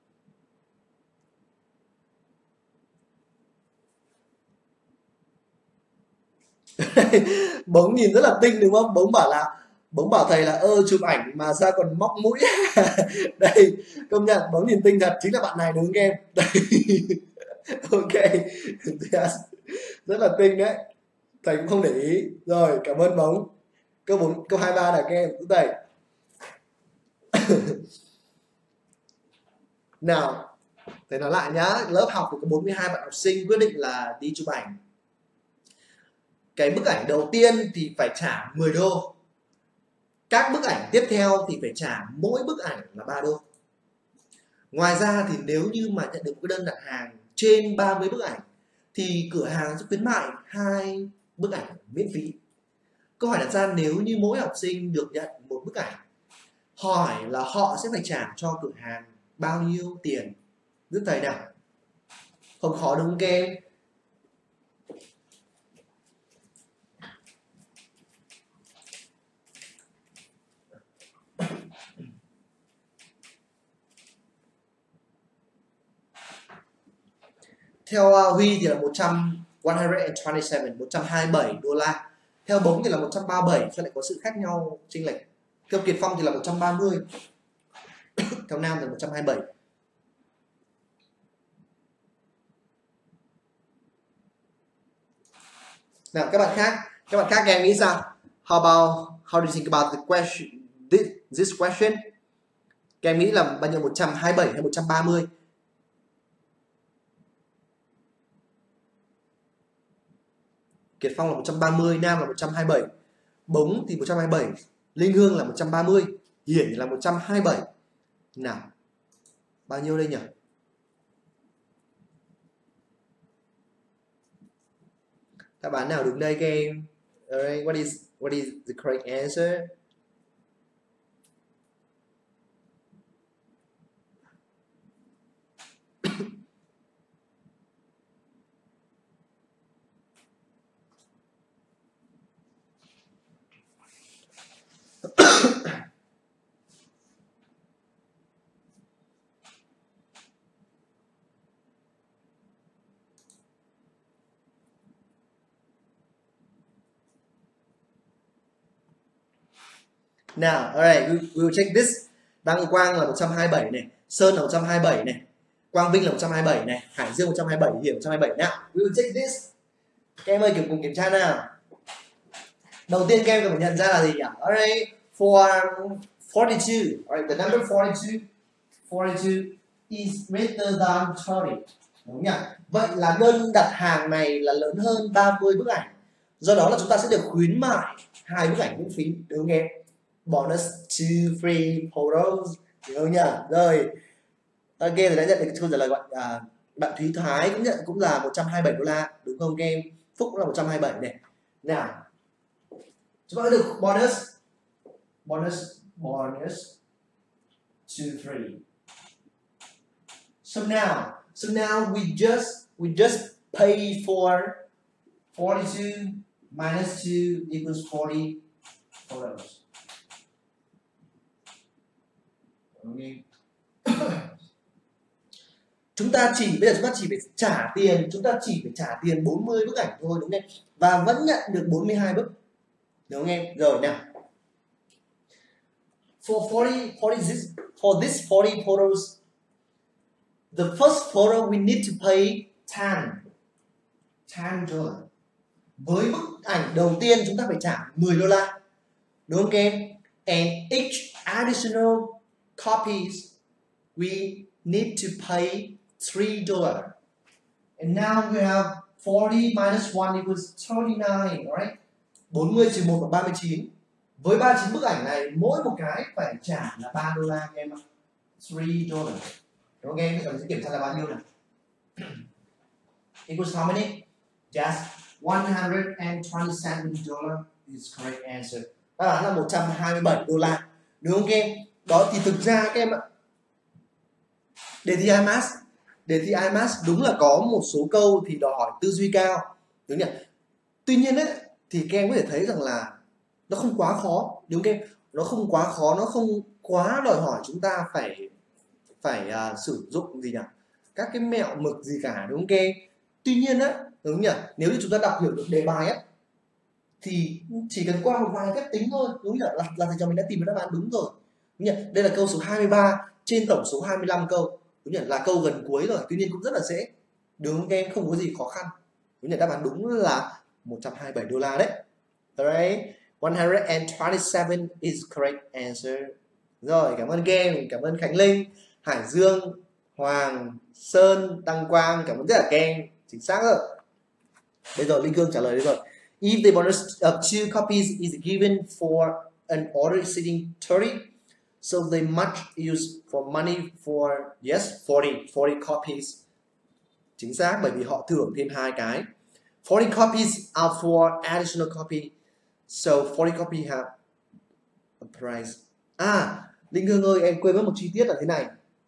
Bóng nhìn rất là tinh đúng không? Bóng bảo thầy là chụp ảnh mà ra còn móc mũi. Đây, công nhận Bóng nhìn tinh thật, chính là bạn này đúng không em? Đây. Ok. Yes. Rất là tinh đấy. Thầy cũng không để ý. Rồi, cảm ơn Bóng. Câu 23 là các em giúp thầy. Nào, thầy nói lại nhá, lớp học của có 42 bạn học sinh quyết định là đi chụp ảnh. Cái bức ảnh đầu tiên thì phải trả 10 đô. Các bức ảnh tiếp theo thì phải trả mỗi bức ảnh là 3 đô. Ngoài ra thì nếu như mà nhận được một cái đơn đặt hàng trên 30 bức ảnh thì cửa hàng sẽ khuyến mại 2 bức ảnh miễn phí. Câu hỏi đặt ra nếu như mỗi học sinh được nhận một bức ảnh, hỏi là họ sẽ phải trả cho cửa hàng bao nhiêu tiền? Giúp thầy nào. Không khó đúng không các em? Theo Huy thì là 127 đô la. Theo Bóng thì là 137, cho lại có sự khác nhau chênh lệch. Theo Kiệt Phong thì là 130. Theo Nam thì là 127. Nào các bạn khác em nghĩ sao? How do you think about the question, this question? Các em nghĩ là bao nhiêu, 127 hay 130? Kiệt Phong là 130, Nam là 127, Bóng thì 127, Linh Hương là 130, Hiển là 127. Nào, bao nhiêu đây nhỉ? Đáp án nào đúng đây các em? Alright, what is the correct answer? Nào, alright, we will check this. Đăng Quang là 127 này, Sơn là 127 này, Quang Vinh là 127 này, Hải Dương 127, Hiển 127. Nào, we will check this. Các em ơi, cùng kiểm tra nào. Đầu tiên các em cần phải nhận ra là gì nhỉ? Alright, for 42, alright, the number 42 is greater than 30. Đúng nhỉ? Vậy là đơn đặt hàng này là lớn hơn 30 bức ảnh. Do đó là chúng ta sẽ được khuyến mại 2 bức ảnh miễn phí, đúng không em? Bonus 2 free photos, đúng không nhỉ? Rồi, ok, rồi đã nhận được câu trả lời bạn Thúy Thái cũng nhận cũng là 127 đô la, đúng không các em? Phúc cũng là 127 này. Nào, chúng ta được bonus 2 3. So now we just pay for 42 minus 2 equals 40 photos. Okay. Chúng ta chỉ phải trả tiền 40 bức ảnh thôi, đúng không? Và vẫn nhận được 42 bức, đúng không em? Rồi nào, for this 40 photos, the first photo we need to pay 10 dollar. Với bức ảnh đầu tiên chúng ta phải trả 10 đô la, đúng không em? And each additional copies we need to pay $3. And now we have 40 minus 1 equals 39, alright? 40 trừ 1 bằng 39. Với 39 bức ảnh này, mỗi một cái phải trả là $3 các em ạ. $3. Đúng không em? Bây giờ mình sẽ kiểm tra là bao nhiêu nào. Equals how many? Yes, $127 is correct answer. Đáp án là $127. Đúng không các em? Đó thì thực ra các em ạ, đề thi IMATS đúng là có một số câu thì đòi hỏi tư duy cao, đúng nhỉ? Tuy nhiên ấy, thì các em có thể thấy rằng là nó không quá khó, đúng không em? Nó không quá khó, nó không quá đòi hỏi chúng ta phải sử dụng gì nhỉ? Các cái mẹo mực gì cả, đúng không em? Tuy nhiên á, đúng nhỉ? Nếu như chúng ta đọc hiểu được đề bài á thì chỉ cần qua một vài phép tính thôi, đúng nhỉ? Là thầy trò mình đã tìm được đáp án đúng rồi. Đúng nhỉ? Đây là câu số 23 trên tổng số 25 câu. Đúng nhỉ? Là câu gần cuối rồi, tuy nhiên cũng rất là dễ. Đúng không em? Không có gì khó khăn. Đúng nhỉ? Đáp án đúng là $127 đấy. Alright, 127 is correct answer. Rồi, cảm ơn game, cảm ơn Khánh Linh, Hải Dương, Hoàng, Sơn, Đăng Quang, cảm ơn tất cả các em. Chính xác rồi. Bây giờ Linh Cương trả lời đây rồi. If the bonus of 2 copies is given for an order exceeding 30, so they must use for money for, yes, 40 copies. Chính xác, bởi vì họ thưởng thêm 2 cái. 40 copies are for additional copy. So 40 copy have a price. Linh Hương ơi, em quên mất một chi tiết là thế này.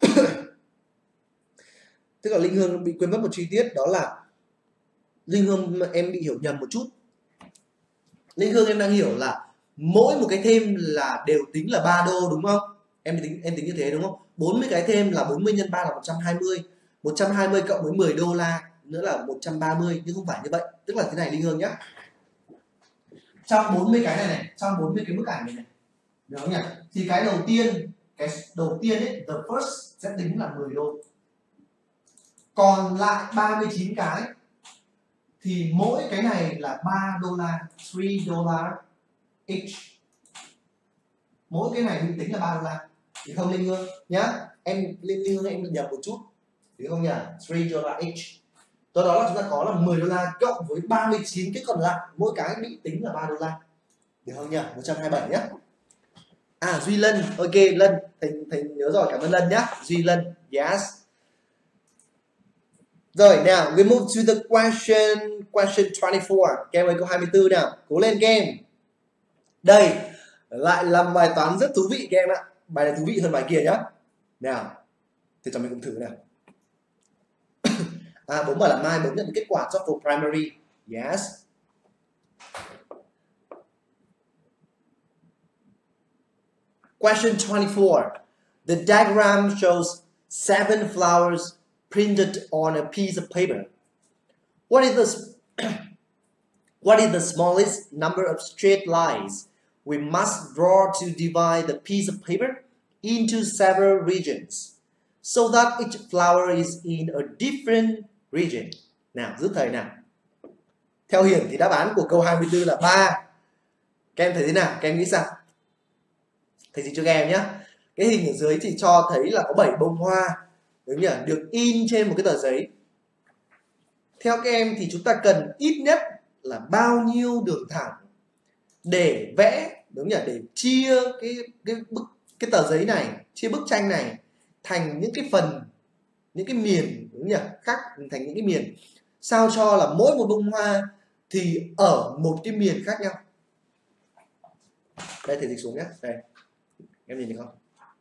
Tức là Linh Hương bị quên mất một chi tiết, đó là Linh Hương em bị hiểu nhầm một chút. Linh Hương em đang hiểu là mỗi một cái thêm là đều tính là $3 đúng không? Em tính như thế đúng không? 40 cái thêm là 40 nhân 3 là 120. 120 cộng với $10 nữa là 130, nhưng không phải như vậy. Tức là thế này Linh Hương nhé. Trong 40 cái này, trong 40 cái bức ảnh này, được không nhỉ? Thì cái đầu tiên ấy, the first sẽ tính là $10. Còn lại 39 cái thì mỗi cái này là $3, $3 each. Mỗi cái này mình tính là $3. Thì không Linh Hương nhá. Linh Hương em nhầm một chút. Đúng không nhỉ? $3 each. Đó là chúng ta có là $10 cộng với 39 cái còn lại, mỗi cái bị tính là $3. Được không nhỉ? 127 nhá. Duy Lân, ok Lân, thầy nhớ rồi, cảm ơn Lân nhá. Duy Lân, yes. Rồi nào, we move to the question 24. Các em ơi, câu 24 nào, cố lên các em. Đây, lại làm bài toán rất thú vị các em ạ. Bài này thú vị hơn bài kia nhá. Nào, thì cho mình cùng thử nào. Bố bảo là mai bố nhận kết quả TOEFL primary. Yes. Question 24. The diagram shows 7 flowers printed on a piece of paper. What is the smallest number of straight lines we must draw to divide the piece of paper into several regions so that each flower is in a different region? Nào, giúp thầy nào. Theo Hiển thì đáp án của câu 24 là 3. Các em thấy thế nào? Các em nghĩ sao? Thầy chỉ cho các em nhé. Cái hình ở dưới thì cho thấy là có 7 bông hoa, đúng nhỉ? Được in trên một cái tờ giấy. Theo các em thì chúng ta cần ít nhất là bao nhiêu đường thẳng để vẽ, đúng nhỉ? Để chia cái tờ giấy này, chia bức tranh này thành những cái phần, những cái miền, đúng nhỉ? Khác thành những cái miền, sao cho là mỗi một bông hoa thì ở một cái miền khác nhau. Đây thầy dịch xuống nhé. Đây, em nhìn thấy không?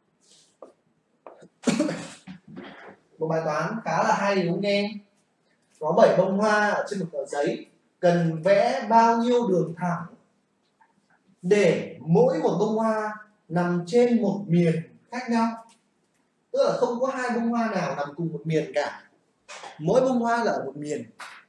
Một bài toán khá là hay đúng không em? Có 7 bông hoa ở trên một tờ giấy, cần vẽ bao nhiêu đường thẳng để mỗi một bông hoa nằm trên một miền khác nhau. Tức là không có 2 bông hoa nào nằm cùng một miền cả, mỗi bông hoa là ở một miền.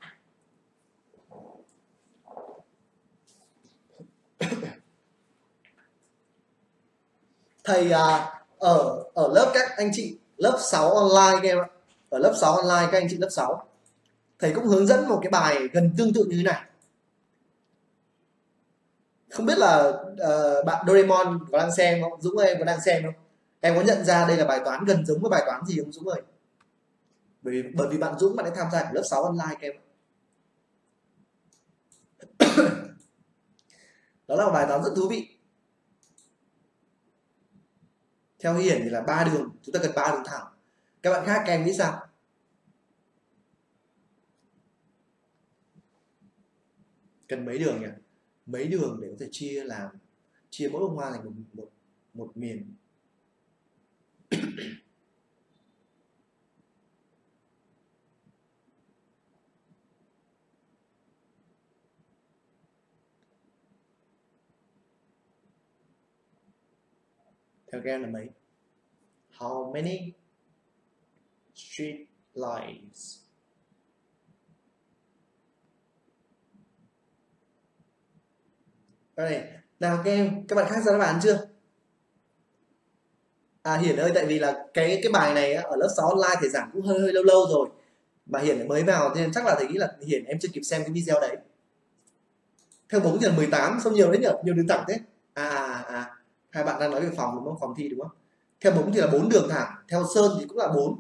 Thầy ở lớp các anh chị lớp 6 online các em ạ. Ở lớp 6 online các anh chị lớp 6, thầy cũng hướng dẫn một cái bài gần tương tự như thế này. Không biết là bạn Doraemon có đang xem không? Dũng ơi, em có đang xem không? Em có nhận ra đây là bài toán gần giống với bài toán gì không Dũng ơi? Bởi vì bạn Dũng bạn ấy tham gia lớp 6 online các em. Đó là một bài toán rất thú vị. Theo Hiển thì là 3 đường, chúng ta cần 3 đường thẳng. Các bạn khác các em nghĩ sao? Cần mấy đường nhỉ? Mấy đường để có thể chia mỗi bông hoa thành một miền. Theo các em là mấy? How many street lights? Đây, nào các bạn khác ra đáp án chưa? Hiển ơi, tại vì là cái bài này ở lớp 6 online thầy giảng cũng hơi lâu lâu rồi, mà Hiển mới vào nên chắc là thầy nghĩ là Hiển em chưa kịp xem cái video đấy. Theo bóng thì là 18, sao nhiều đấy nhỉ? Nhiều đường thẳng thế. Hai bạn đang nói về phòng đúng không? Phòng thi đúng không? Theo bóng thì là 4 đường thẳng, theo Sơn thì cũng là 4.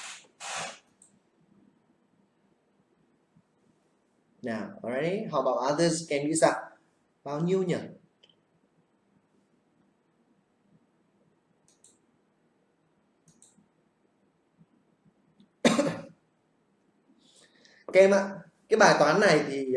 Nào, alright, how about others? Can nghĩ sao? Bao nhiêu nhỉ? Các em ạ, cái bài toán này thì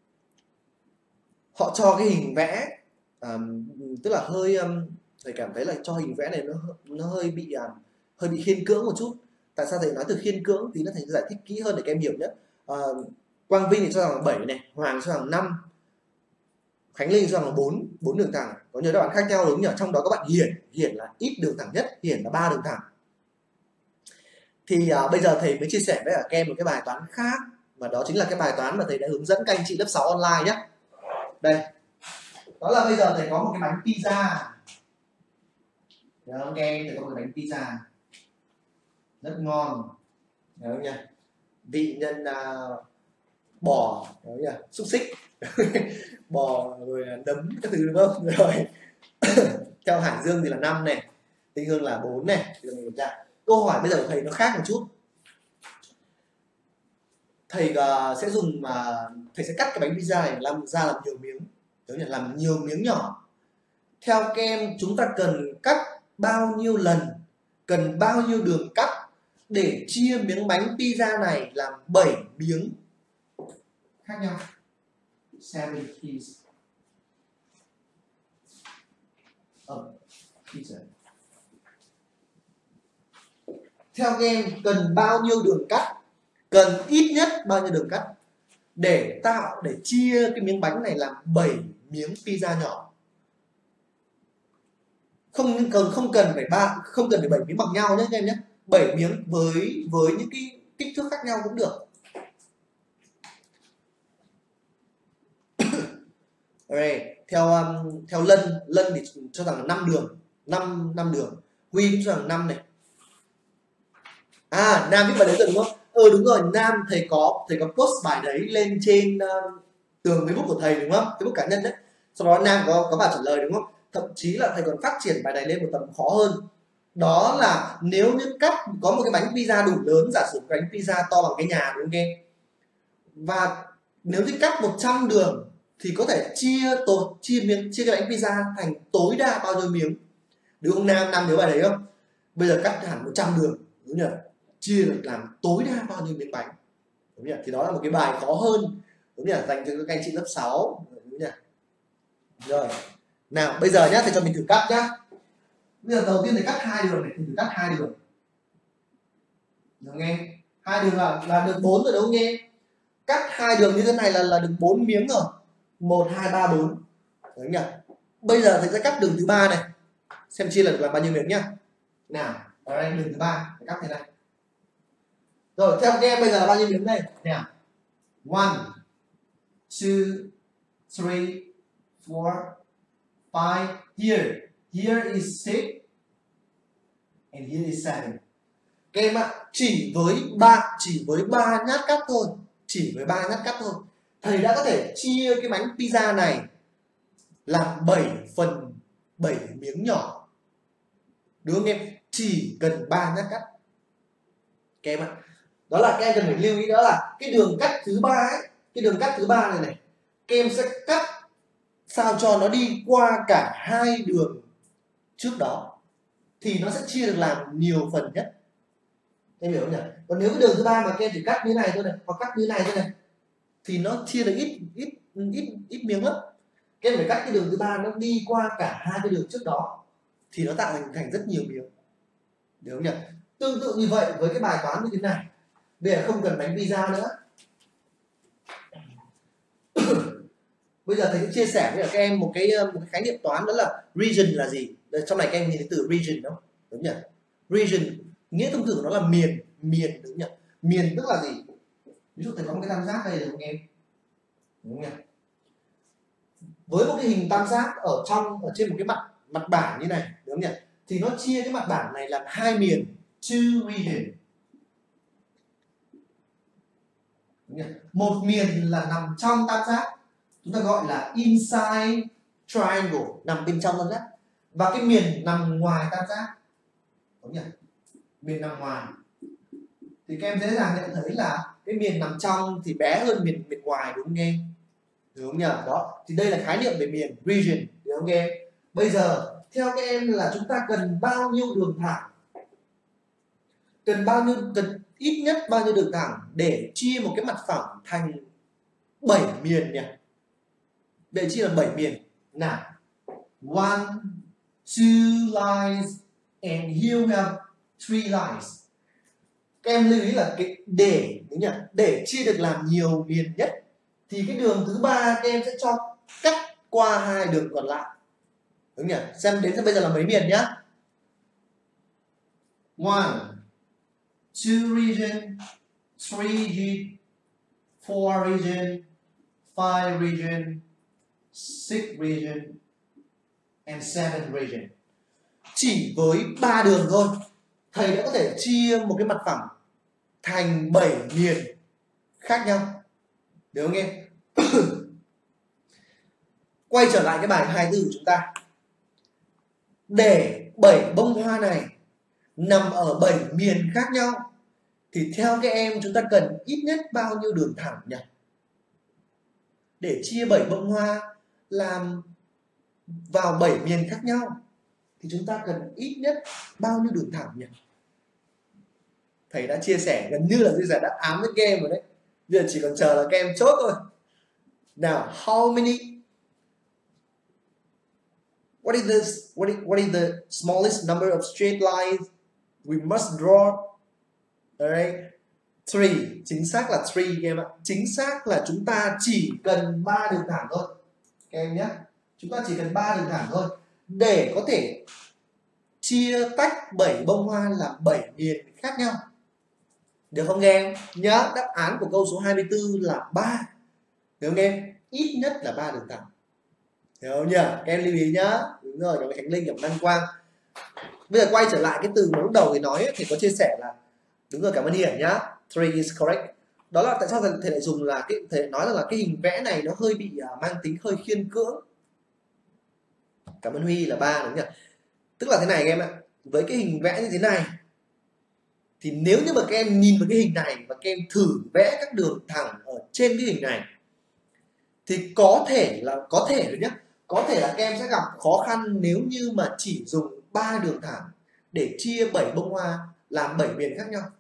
họ cho cái hình vẽ, tức là hơi thầy cảm thấy là cho hình vẽ này nó hơi bị khiên cưỡng một chút. Tại sao thầy nói từ khiên cưỡng thì nó thầy giải thích kỹ hơn để các em hiểu nhé. Quang Vinh thì cho rằng là 7 này, Hoàng cho rằng 5, Khánh Linh cho rằng là 4 đường thẳng. Có nhiều đáp án khác nhau đúng nhỉ? Trong đó các bạn Hiển là ít đường thẳng nhất, Hiển là 3 đường thẳng. Thì bây giờ thầy mới chia sẻ với các em một cái bài toán khác, và đó chính là cái bài toán mà thầy đã hướng dẫn các anh chị lớp 6 online nhé. Đây, đó là bây giờ thầy có một cái bánh pizza. Được không các em? Thầy có một cái bánh pizza rất ngon, được không nhỉ? Vị nhân bò, được không nhỉ? Xúc xích bò rồi nấm các thứ đúng không? Rồi theo Hải Dương thì là 5 này, Tinh Hương là 4 này. Câu hỏi bây giờ của thầy nó khác một chút. Thầy sẽ dùng thầy sẽ cắt cái bánh pizza này làm nhiều miếng, đúng không? Làm nhiều miếng nhỏ. Theo các em, chúng ta cần cắt bao nhiêu lần, cần bao nhiêu đường cắt để chia miếng bánh pizza này làm 7 miếng khác nhau? 7 pieces of pizza. Theo các em, cần bao nhiêu đường cắt, cần ít nhất bao nhiêu đường cắt để chia cái miếng bánh này làm 7 miếng pizza nhỏ? Không cần phải 7 miếng bằng nhau nhé các em nhé. 7 miếng với những cái kích thước khác nhau cũng được. Okay. Theo Lân thì cho rằng là 5 đường, 5 đường. Huy cũng cho rằng 5 này. Nam viết bài đấy rồi đúng không? Đúng rồi, Nam thầy có post bài đấy lên trên tường Facebook của thầy đúng không? Facebook cá nhân đấy. Sau đó Nam có vào trả lời đúng không? Thậm chí là thầy còn phát triển bài này lên một tầm khó hơn. Đó là nếu như có một cái bánh pizza đủ lớn, giả sử bánh pizza to bằng cái nhà đúng không? Và nếu như cắt 100 đường thì có thể chia cái bánh pizza thành tối đa bao nhiêu miếng? Đúng không Nam? Nam nhớ bài đấy không? Bây giờ cắt hẳn 100 đường, đúng không? Chia được làm tối đa bao nhiêu miếng bánh? Đúng không? Thì đó là một cái bài khó hơn, đúng không? Dành cho các anh chị lớp 6, đúng không? Rồi. Nào, bây giờ nhá, thầy cho mình thử cắt nhá. Bây giờ đầu tiên thầy cắt 2 đường này, thử cắt 2 đường. Được nghe? 2 đường là được 4 rồi đúng không nghe? Cắt 2 đường như thế này là được 4 miếng rồi. 1 2 3 4. Đúng nhỉ? Bây giờ thầy sẽ cắt đường thứ 3 này. Xem chia là được làm bao nhiêu miếng nhá. Nào, ở đây đường thứ 3, thầy cắt thế này. Rồi, theo các em bây giờ là bao nhiêu miếng đây? Nào. 1 2 3 4 5. Here is 6 and here is 7. Các em ạ, chỉ với 3 nhát cắt thôi, thầy đã có thể chia cái bánh pizza này làm 7 miếng nhỏ. Đúng không em? Chỉ cần 3 nhát cắt. Các em ạ, đó là các em cần phải lưu ý, đó là cái đường cắt thứ 3 ấy, cái đường cắt thứ 3 này các em sẽ cắt sao cho nó đi qua cả hai đường trước đó thì nó sẽ chia được làm nhiều phần nhất. Em hiểu không nhỉ? Còn nếu cái đường thứ ba mà em chỉ cắt như này thôi này, hoặc cắt như này thôi này, thì nó chia được ít miếng lắm. Em phải cắt cái đường thứ ba nó đi qua cả hai cái đường trước đó thì nó tạo thành rất nhiều miếng, hiểu không nhỉ? Tương tự như vậy với cái bài toán như thế này, bây giờ không cần bánh pizza nữa. Bây giờ thầy sẽ chia sẻ với các em một cái khái niệm toán, đó là region là gì. Trong này các em nhìn thấy từ region không? Đúng nhỉ? Region nghĩa thông thường nó là miền, đúng nhỉ? Miền tức là gì? Ví dụ thầy có một cái tam giác đây được không em? Đúng nhỉ? Với một cái hình tam giác ở trên một cái mặt bảng như này, đúng không nhỉ? Thì nó chia cái mặt bảng này làm hai miền, two region. Một miền là nằm trong tam giác, chúng ta gọi là inside triangle, nằm bên trong tam giác, và cái miền nằm ngoài tam giác, đúng nhỉ? Miền nằm ngoài thì các em dễ dàng nhận thấy là cái miền nằm trong thì bé hơn miền ngoài, đúng không em? Đúng không nhỉ? Đó, thì đây là khái niệm về miền, region, đúng không em? Bây giờ theo các em là chúng ta cần bao nhiêu đường thẳng, cần ít nhất bao nhiêu đường thẳng để chia một cái mặt phẳng thành 7 miền nhỉ? Để chia làm 7 miền. Nào, 1, 2 lines and here we have 3 lines. Các em lưu ý là cái để chia được làm nhiều miền nhất thì cái đường thứ ba các em sẽ cho cắt qua hai đường còn lại, đúng nhỉ? Xem đến bây giờ là mấy miền nhá. 1, 2 region, 3 region, 4 region, 5 region, 6 region and 7 region. Chỉ với 3 đường thôi thầy đã có thể chia một cái mặt phẳng thành 7 miền khác nhau, được không em? Quay trở lại cái bài 24 của chúng ta. Để 7 bông hoa này nằm ở 7 miền khác nhau thì theo các em chúng ta cần ít nhất bao nhiêu đường thẳng nhỉ? Để chia 7 bông hoa làm vào 7 miền khác nhau thì chúng ta cần ít nhất bao nhiêu đường thẳng nhỉ? Thầy đã chia sẻ gần như là chia sẻ đáp án với các em rồi đấy. Bây giờ chỉ còn chờ là các em chốt thôi. Nào, how many? What is the smallest number of straight lines we must draw? Alright, 3, chính xác là 3 em ạ. Chính xác là chúng ta chỉ cần 3 đường thẳng thôi. Các em nhé, chúng ta chỉ cần 3 đường thẳng thôi để có thể chia tách 7 bông hoa làm 7 miền khác nhau. Được không em? Nhớ đáp án của câu số 24 là 3. Được không em? Ít nhất là 3 đường thẳng. Hiểu không nhỉ? Các em lưu ý nhá. Đúng rồi, nhóm Khánh Linh, nhóm Đăng Quang. Bây giờ quay trở lại cái từ mà lúc đầu thì nói thì có chia sẻ là đúng rồi, cảm ơn Hiển nhá. 3 is correct. Đó là tại sao thầy lại dùng là thầy nói rằng là cái hình vẽ này nó hơi bị mang tính hơi khiên cưỡng. Cảm ơn Huy là 3, đúng nhỉ? Tức là thế này em ạ. Với cái hình vẽ như thế này thì nếu như mà các em nhìn vào cái hình này và các em thử vẽ các đường thẳng ở trên cái hình này thì có thể rồi nhé, có thể là các em sẽ gặp khó khăn nếu như mà chỉ dùng 3 đường thẳng để chia 7 bông hoa làm 7 miền khác nhau.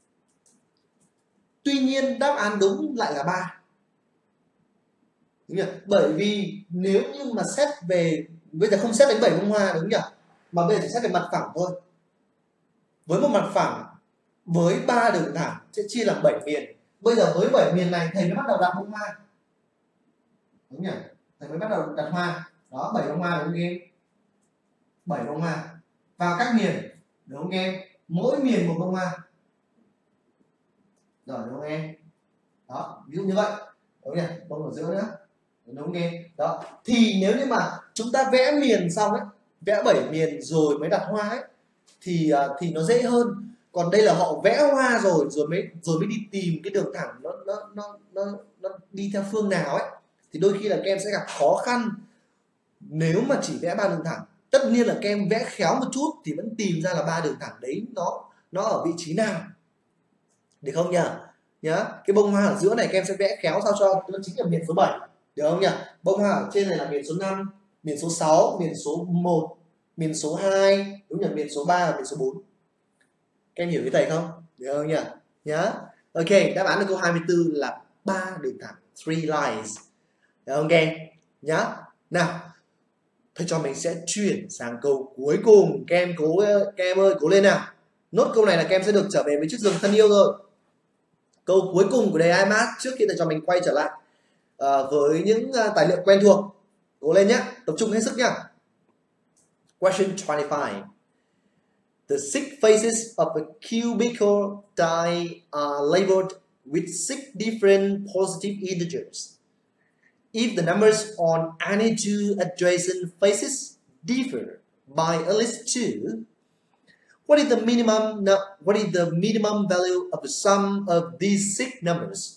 Tuy nhiên đáp án đúng lại là 3. Đúng nhỉ? Bởi vì nếu như mà xét về, bây giờ không xét đến 7 bông hoa, đúng nhỉ? Mà bây giờ chỉ xét về mặt phẳng thôi. Với một mặt phẳng với 3 đường thẳng sẽ chia làm 7 miền. Bây giờ với 7 miền này thầy mới bắt đầu đặt bông hoa. Đúng nhỉ? Thầy mới bắt đầu đặt hoa. Đó, 7 bông hoa, đúng không em? 7 bông hoa vào các miền, đúng không em? Mỗi miền một bông hoa. Rồi, đúng không em? Đó, ví dụ như vậy. Đúng nhỉ? Bông ở giữa nữa. Đúng không em? Đó. Thì nếu như mà chúng ta vẽ miền xong ấy, vẽ 7 miền rồi mới đặt hoa ấy thì nó dễ hơn. Còn đây là họ vẽ hoa rồi mới đi tìm cái đường thẳng nó đi theo phương nào ấy, thì đôi khi là các em sẽ gặp khó khăn nếu mà chỉ vẽ 3 đường thẳng. Tất nhiên là các em vẽ khéo một chút thì vẫn tìm ra là 3 đường thẳng đấy nó ở vị trí nào, được không nhỉ? Nhá, cái bông hoa ở giữa này các em sẽ vẽ khéo sao cho nó chính là miền số 7, được Được không nhỉ? Bông hoa ở trên này là miền số 5, miền số 6, miền số 1, miền số 2, đúng nhỉ, miền số 3 và miền số 4. Các em hiểu cái thầy không? Được không nhỉ? Nhớ. Ok, đáp án của câu 24 là 3 đường thẳng, 3 lines. Được không các em? Nhớ. Nào, thầy cho mình sẽ chuyển sang câu cuối cùng. Các em ơi, cố lên nào. Nốt câu này là các em sẽ được trở về với chiếc giường thân yêu rồi. Câu cuối cùng của đề IMAT trước khi thầy cho mình quay trở lại với những tài liệu quen thuộc. Cố lên nhé, tập trung hết sức nhé. Question 25. The 6 faces of a cubical die are labeled with 6 different positive integers. If the numbers on any two adjacent faces differ by at least 2, what is the minimum value of the sum of these 6 numbers?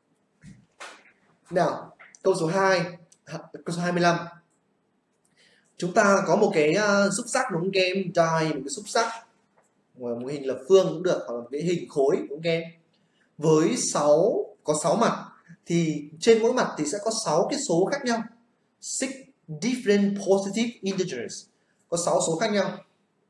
Nào, câu số 25. Chúng ta có một cái xúc xắc đúng không các em? Die, một cái xúc xắc, một hình lập phương cũng được, hoặc là một cái hình khối đúng không các em? Với có 6 mặt thì trên mỗi mặt thì sẽ có 6 cái số khác nhau. 6 different positive integers. Có 6 số khác nhau.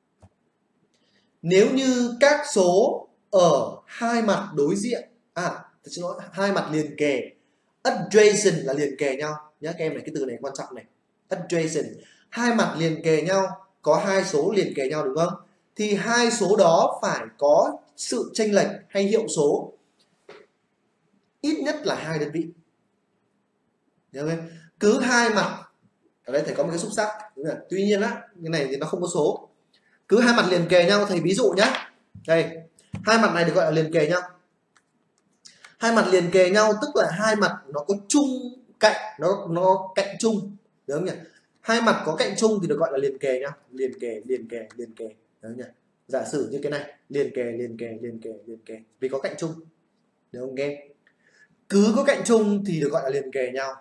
Nếu như các số ở hai mặt đối diện, hai mặt liền kề, adjacent là liền kề nhau nhé các em này, cái từ này quan trọng này, adjacent, hai mặt liền kề nhau, có hai số liền kề nhau đúng không, thì hai số đó phải có sự chênh lệch hay hiệu số ít nhất là 2 đơn vị. Được không? Cứ hai mặt, ở đây thầy có một cái xúc xắc, tuy nhiên á cái này thì nó không có số, cứ hai mặt liền kề nhau. Thầy ví dụ nhé, đây hai mặt này được gọi là liền kề nhau. Hai mặt liền kề nhau tức là hai mặt nó có chung cạnh, nó cạnh chung, được không nhỉ? Hai mặt có cạnh chung thì được gọi là liền kề nhau, liền kề, được không nhỉ? Giả sử như cái này, liền kề vì có cạnh chung, được không em? Cứ có cạnh chung thì được gọi là liền kề nhau.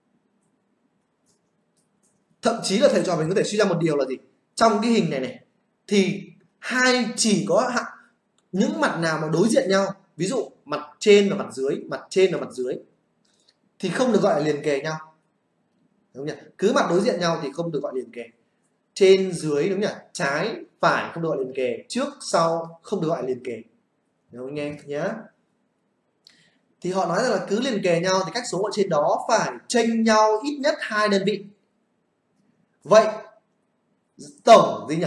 Thậm chí là thầy trò mình có thể suy ra một điều là gì? Trong cái hình này thì chỉ có những mặt nào mà đối diện nhau, ví dụ mặt trên và mặt dưới, thì không được gọi là liền kề nhau, đúng không nhỉ? Cứ mặt đối diện nhau thì không được gọi liền kề. Trên dưới, đúng không nhỉ? Trái phải không được gọi liền kề, trước sau không được gọi liền kề, đúng không anh em nhé? Thì họ nói rằng là cứ liền kề nhau thì các số ở trên đó phải chênh nhau ít nhất 2 đơn vị. Vậy tổng gì nhỉ?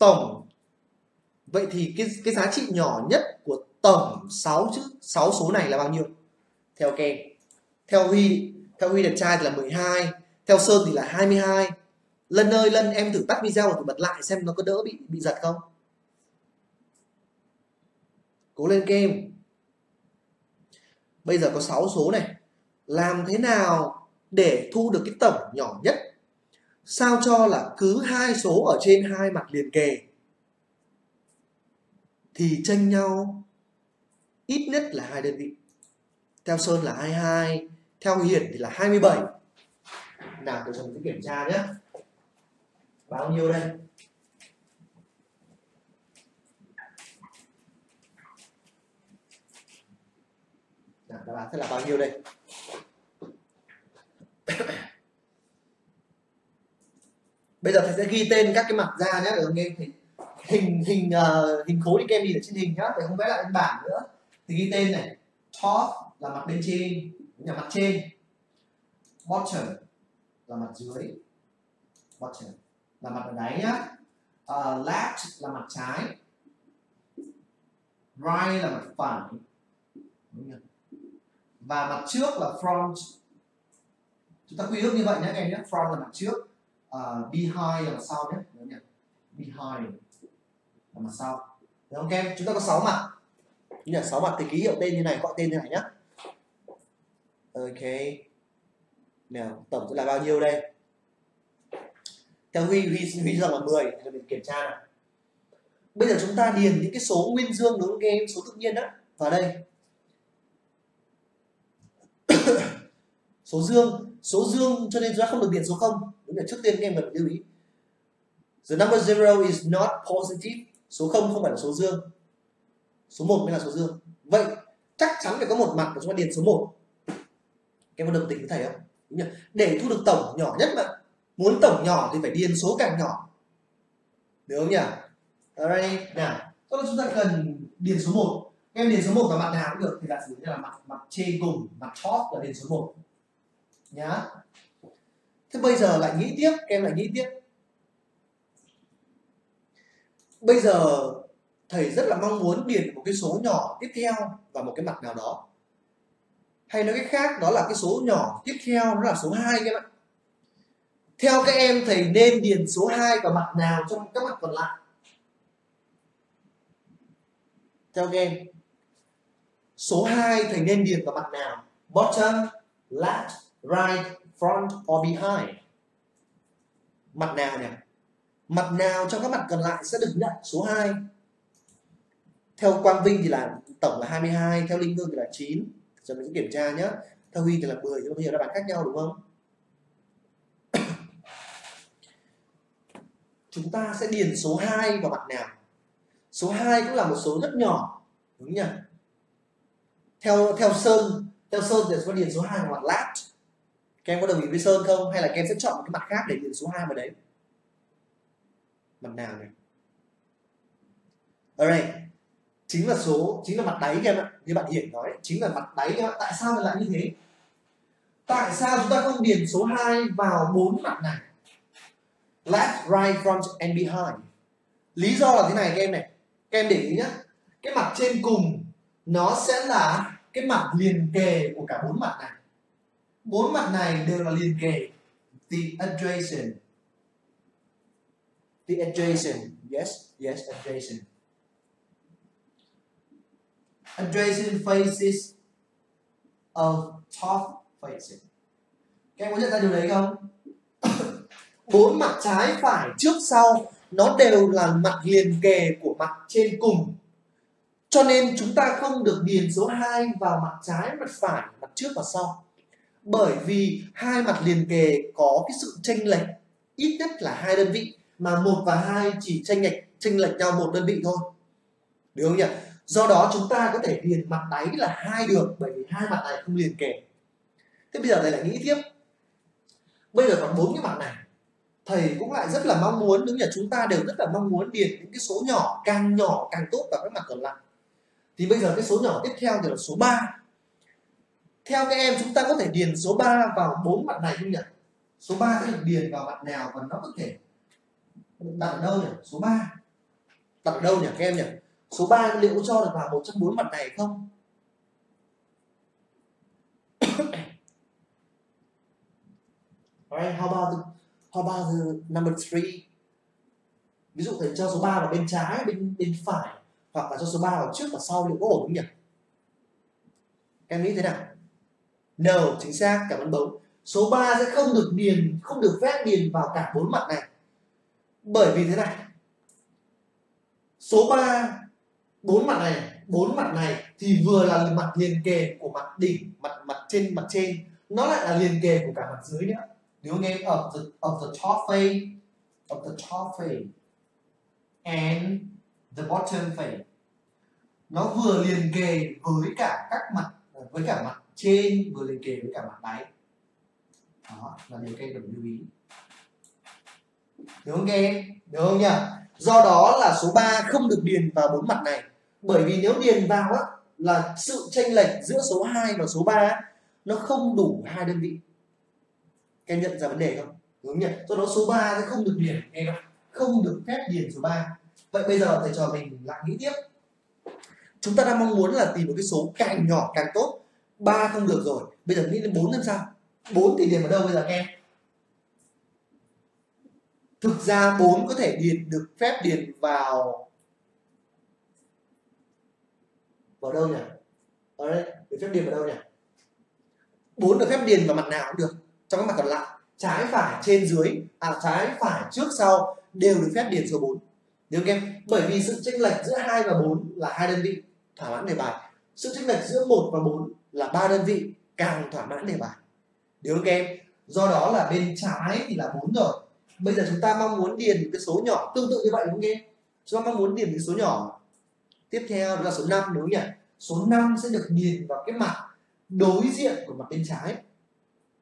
Vậy thì cái giá trị nhỏ nhất của tổng 6 số này là bao nhiêu? Theo Ken, theo Huy đẹp trai thì là 12, theo Sơn thì là 22. Lân ơi, Lân em thử tắt video và thử bật lại xem nó có đỡ bị giật không? Cố lên kem. Bây giờ có 6 số này, làm thế nào để thu được cái tổng nhỏ nhất sao cho là cứ 2 số ở trên hai mặt liền kề thì chênh nhau ít nhất là 2 đơn vị. Theo Sơn là 22, theo Hiển thì là 27. Nào tôi cho mình kiểm tra nhé. Bao nhiêu đây? Đáp án sẽ là bao nhiêu đây? Bây giờ thầy sẽ ghi tên các cái mặt ra nhé, được không em? Hình khối thì các em nhìn ở trên hình nhá, thầy không vẽ lại trên bảng nữa. Thì ghi tên này, top là mặt bên trên, là mặt trên, bottom là mặt dưới, bottom là mặt ở đáy nhá, left là mặt trái, right là mặt phải, và mặt trước là front. Chúng ta quy ước như vậy nhé các em nhé, front là mặt trước, behind là mặt sau nhé, behind là mặt sau, được không các em? Chúng ta có 6 mặt, 6 mặt thì ký hiệu tên như này, gọi tên như này nhé. Ok, nào tổng sẽ là bao nhiêu đây? Theo Huy rằng là 10, thì mình kiểm tra nào. Bây giờ chúng ta điền những cái số nguyên dương đúng không các em, số tự nhiên đó vào đây. số dương cho nên chúng ta không được điền số 0. Đúng là trước tiên các em cần lưu ý. The number 0 is not positive. Số 0 không phải là số dương. Số 1 mới là số dương. Vậy chắc chắn phải có một mặt mà chúng ta điền số 1. Các em có đồng tình với thầy không? Đúng nhỉ? Để thu được tổng nhỏ nhất mà. Muốn tổng nhỏ thì phải điền số càng nhỏ. Được không nhỉ? Alright, nào. Sau đó chúng ta cần điền số 1. Em điền số 1 vào mặt nào cũng được, thì giả sử như là mặt trên cùng, mặt top là điền số 1 nhá. Thế bây giờ lại nghĩ tiếp, em lại nghĩ tiếp. Bây giờ thầy rất là mong muốn điền một cái số nhỏ tiếp theo vào một cái mặt nào đó. Hay nói cách khác, đó là cái số nhỏ tiếp theo nó là số 2 các bạn. Theo các em, thầy nên điền số 2 vào mặt nào trong các mặt còn lại? Theo các em, số 2 thầy nên điền vào mặt nào? Bottom, left, right, front or behind? Mặt nào nhỉ? Mặt nào trong các mặt còn lại sẽ được nhận số 2? Theo Quang Vinh thì là tổng là 22, theo Linh Hương thì là 9. Rồi mình sẽ kiểm tra nhé. Theo Huy thì là 10, nhưng mà nhiều đáp án khác nhau đúng không? Chúng ta sẽ điền số 2 vào mặt nào? Số 2 cũng là một số rất nhỏ, đúng nhỉ? Theo Sơn thì sẽ điền số 2 vào mặt left. Các em có đồng ý với Sơn không? Hay là các em sẽ chọn một cái mặt khác để điền số 2 vào đấy? Mặt nào này? Alright, chính là mặt đáy các em ạ. Như bạn Hiển nói, chính là mặt đáy các bạn. Tại sao lại như thế? Tại sao chúng ta không điền số 2 vào 4 mặt này? Left, right, front and behind. Lý do là thế này các em này. Các em để ý nhé. Cái mặt trên cùng nó sẽ là cái mặt liền kề của cả 4 mặt này. 4 mặt này đều là liền kề. The adjacent. The adjacent. Yes, adjacent. Adjacent faces of top faces. Các em có nhận ra điều đấy không? 4 mặt trái, phải, trước, sau nó đều là mặt liền kề của mặt trên cùng. Cho nên chúng ta không được điền số 2 vào mặt trái, mặt phải, mặt trước và sau. Bởi vì hai mặt liền kề có cái sự chênh lệch ít nhất là 2 đơn vị, mà 1 và 2 chỉ chênh lệch nhau 1 đơn vị thôi. Được không nhỉ? Do đó chúng ta có thể điền mặt đáy là 2 được, bởi vì hai mặt này không liền kề. Thế bây giờ thầy lại nghĩ tiếp. Bây giờ còn 4 cái mặt này. Thầy cũng lại rất là mong muốn, đúng nhỉ? Chúng ta đều rất là mong muốn điền những cái số nhỏ càng tốt vào các mặt còn lại. Thì bây giờ cái số nhỏ tiếp theo thì là số 3. Theo các em, chúng ta có thể điền số 3 vào 4 mặt này không nhỉ? Số 3 sẽ được điền vào mặt nào và nó có thể đặt ở đâu nhỉ? Số 3 đặt ở đâu nhỉ các em nhỉ? Số 3 liệu có cho được vào một trong 4 mặt này không? Alright, how about the number 3? Ví dụ thầy cho số 3 vào bên trái, bên phải, hoặc là cho số 3 vào trước và sau, liệu có ổn không nhỉ? Em nghĩ thế nào? No, chính xác, cảm ơn Bống. Số 3 sẽ không được phép điền vào cả 4 mặt này. Bởi vì thế này. Số 3, 4 mặt này thì vừa là mặt liền kề của mặt đỉnh, mặt trên, nó lại là liền kề của cả mặt dưới nữa. Nếu nghe of the top face and the bottom face, nó vừa liền kề với cả mặt trên, vừa liền kề với cả mặt đáy. Đó là điều các em cần lưu ý. Được không các em? Được không nhỉ? Do đó là số 3 không được điền vào 4 mặt này. Bởi vì nếu điền vào á, là sự chênh lệch giữa số 2 và số 3 nó không đủ 2 đơn vị. Các em nhận ra vấn đề không? Đúng nhỉ? Do đó số 3 sẽ không được điền, em không được phép điền số 3. Vậy bây giờ thầy trò mình lại nghĩ tiếp. Chúng ta đang mong muốn là tìm một cái số càng nhỏ càng tốt. 3 không được rồi, bây giờ nghĩ đến 4 làm sao? 4 thì điền vào đâu bây giờ các em? Thực ra 4 có thể được phép điền vào đâu nhỉ? Ở đây, được phép điền vào đâu nhỉ? 4 được phép điền vào mặt nào cũng được, trong các mặt còn lại, trái phải trên dưới, trái phải trước sau đều được phép điền số 4. Được không em? Bởi vì sự chênh lệch giữa 2 và 4 là 2 đơn vị, thỏa mãn đề bài. Sự chênh lệch giữa 1 và 4 là 3 đơn vị, càng thỏa mãn đề bài. Được không em? Do đó là bên trái thì là 4 rồi. Bây giờ chúng ta mong muốn điền một cái số nhỏ tương tự như vậy đúng không em? Chúng ta mong muốn điền một cái số nhỏ tiếp theo, đó là số 5 đúng không nhỉ? Số 5 sẽ được điền vào cái mặt đối diện của mặt bên trái.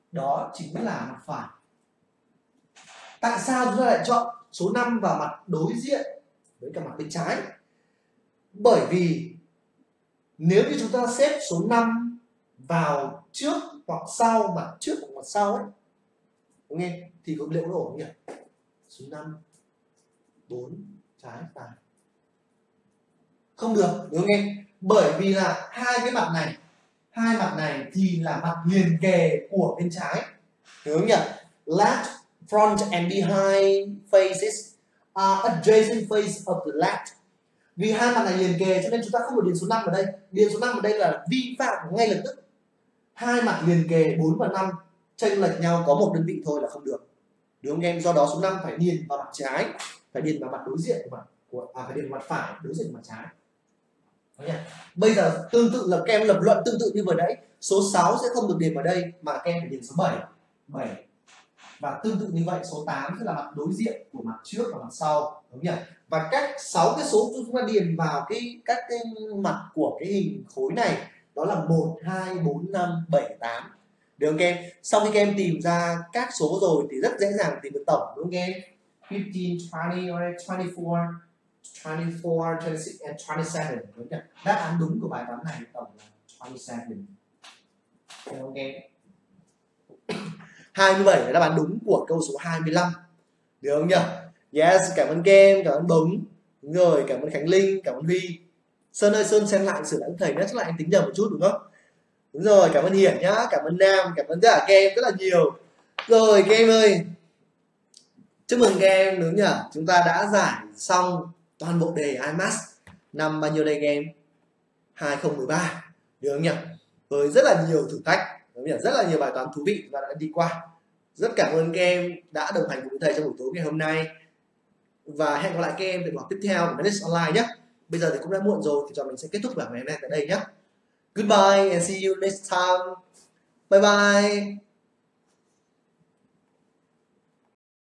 đó chính là mặt phải. Tại sao chúng ta lại chọn số 5 vào mặt đối diện với cả mặt bên trái? Bởi vì nếu như chúng ta xếp số 5 vào trước hoặc sau, mặt trước hoặc mặt sau ấy, ok, thì có liệu có ổn không nhỉ? Số 5 4 trái phải không được, đúng không em? Bởi vì là hai mặt này thì là mặt liền kề của bên trái, đúng không nhỉ? Left, front and behind faces are adjacent face of the left. Vì hai mặt này liền kề cho nên chúng ta không được điền số 5 ở đây. Điền số 5 ở đây là vi phạm ngay lập tức. Hai mặt liền kề 4 và 5 chênh lệch nhau có một đơn vị thôi là không được, đúng không em? Do đó số 5 phải điền vào mặt trái, phải điền vào mặt đối diện phải điền vào mặt phải đối diện mặt trái. Bây giờ tương tự là các em lập luận tương tự như vừa nãy, số 6 sẽ không được điền vào đây mà các em phải điền số 7. Và tương tự như vậy số 8 sẽ là mặt đối diện của mặt trước và mặt sau, đúng nhỉ? Và các 6 cái số chúng ta điền vào các cái mặt của cái hình khối này đó là 1, 2, 4, 5, 7, 8. Được không các em? Sau khi các em tìm ra các số rồi thì rất dễ dàng tìm được tổng, đúng không các em? 15, 20, 24, 24, 26 and 27. Đúng không? Đáp án đúng của bài toán này tổng là 27. Được không các em? 27 là đáp án đúng của câu số 25. Được không nhỉ? Yes, cảm ơn Kem, cảm ơn Bống. Đúng rồi, cảm ơn Khánh Linh, cảm ơn Huy. Sơn ơi, Sơn xem lại sửa lại thầy nhé, chắc là anh tính nhầm một chút đúng không? Đúng rồi, cảm ơn Hiển nhá, cảm ơn Nam, cảm ơn tất cả các em rất là nhiều. Rồi các em ơi, chúc mừng các em, đúng nhỉ? Chúng ta đã giải xong toàn bộ đề IMAX năm bao nhiêu đây các em? 2013, được không nhỉ? Với rất là nhiều thử thách, đúng nhỉ? Rất là nhiều bài toán thú vị và đã đi qua. Rất cảm ơn các em đã đồng hành cùng thầy trong buổi tối ngày hôm nay. Và hẹn gặp lại các em tại buổi học tiếp theo của Manage Online nhé. Bây giờ thì cũng đã muộn rồi thì mình sẽ kết thúc buổi ngày hôm nay tại đây nhé. Goodbye and see you next time. Bye bye.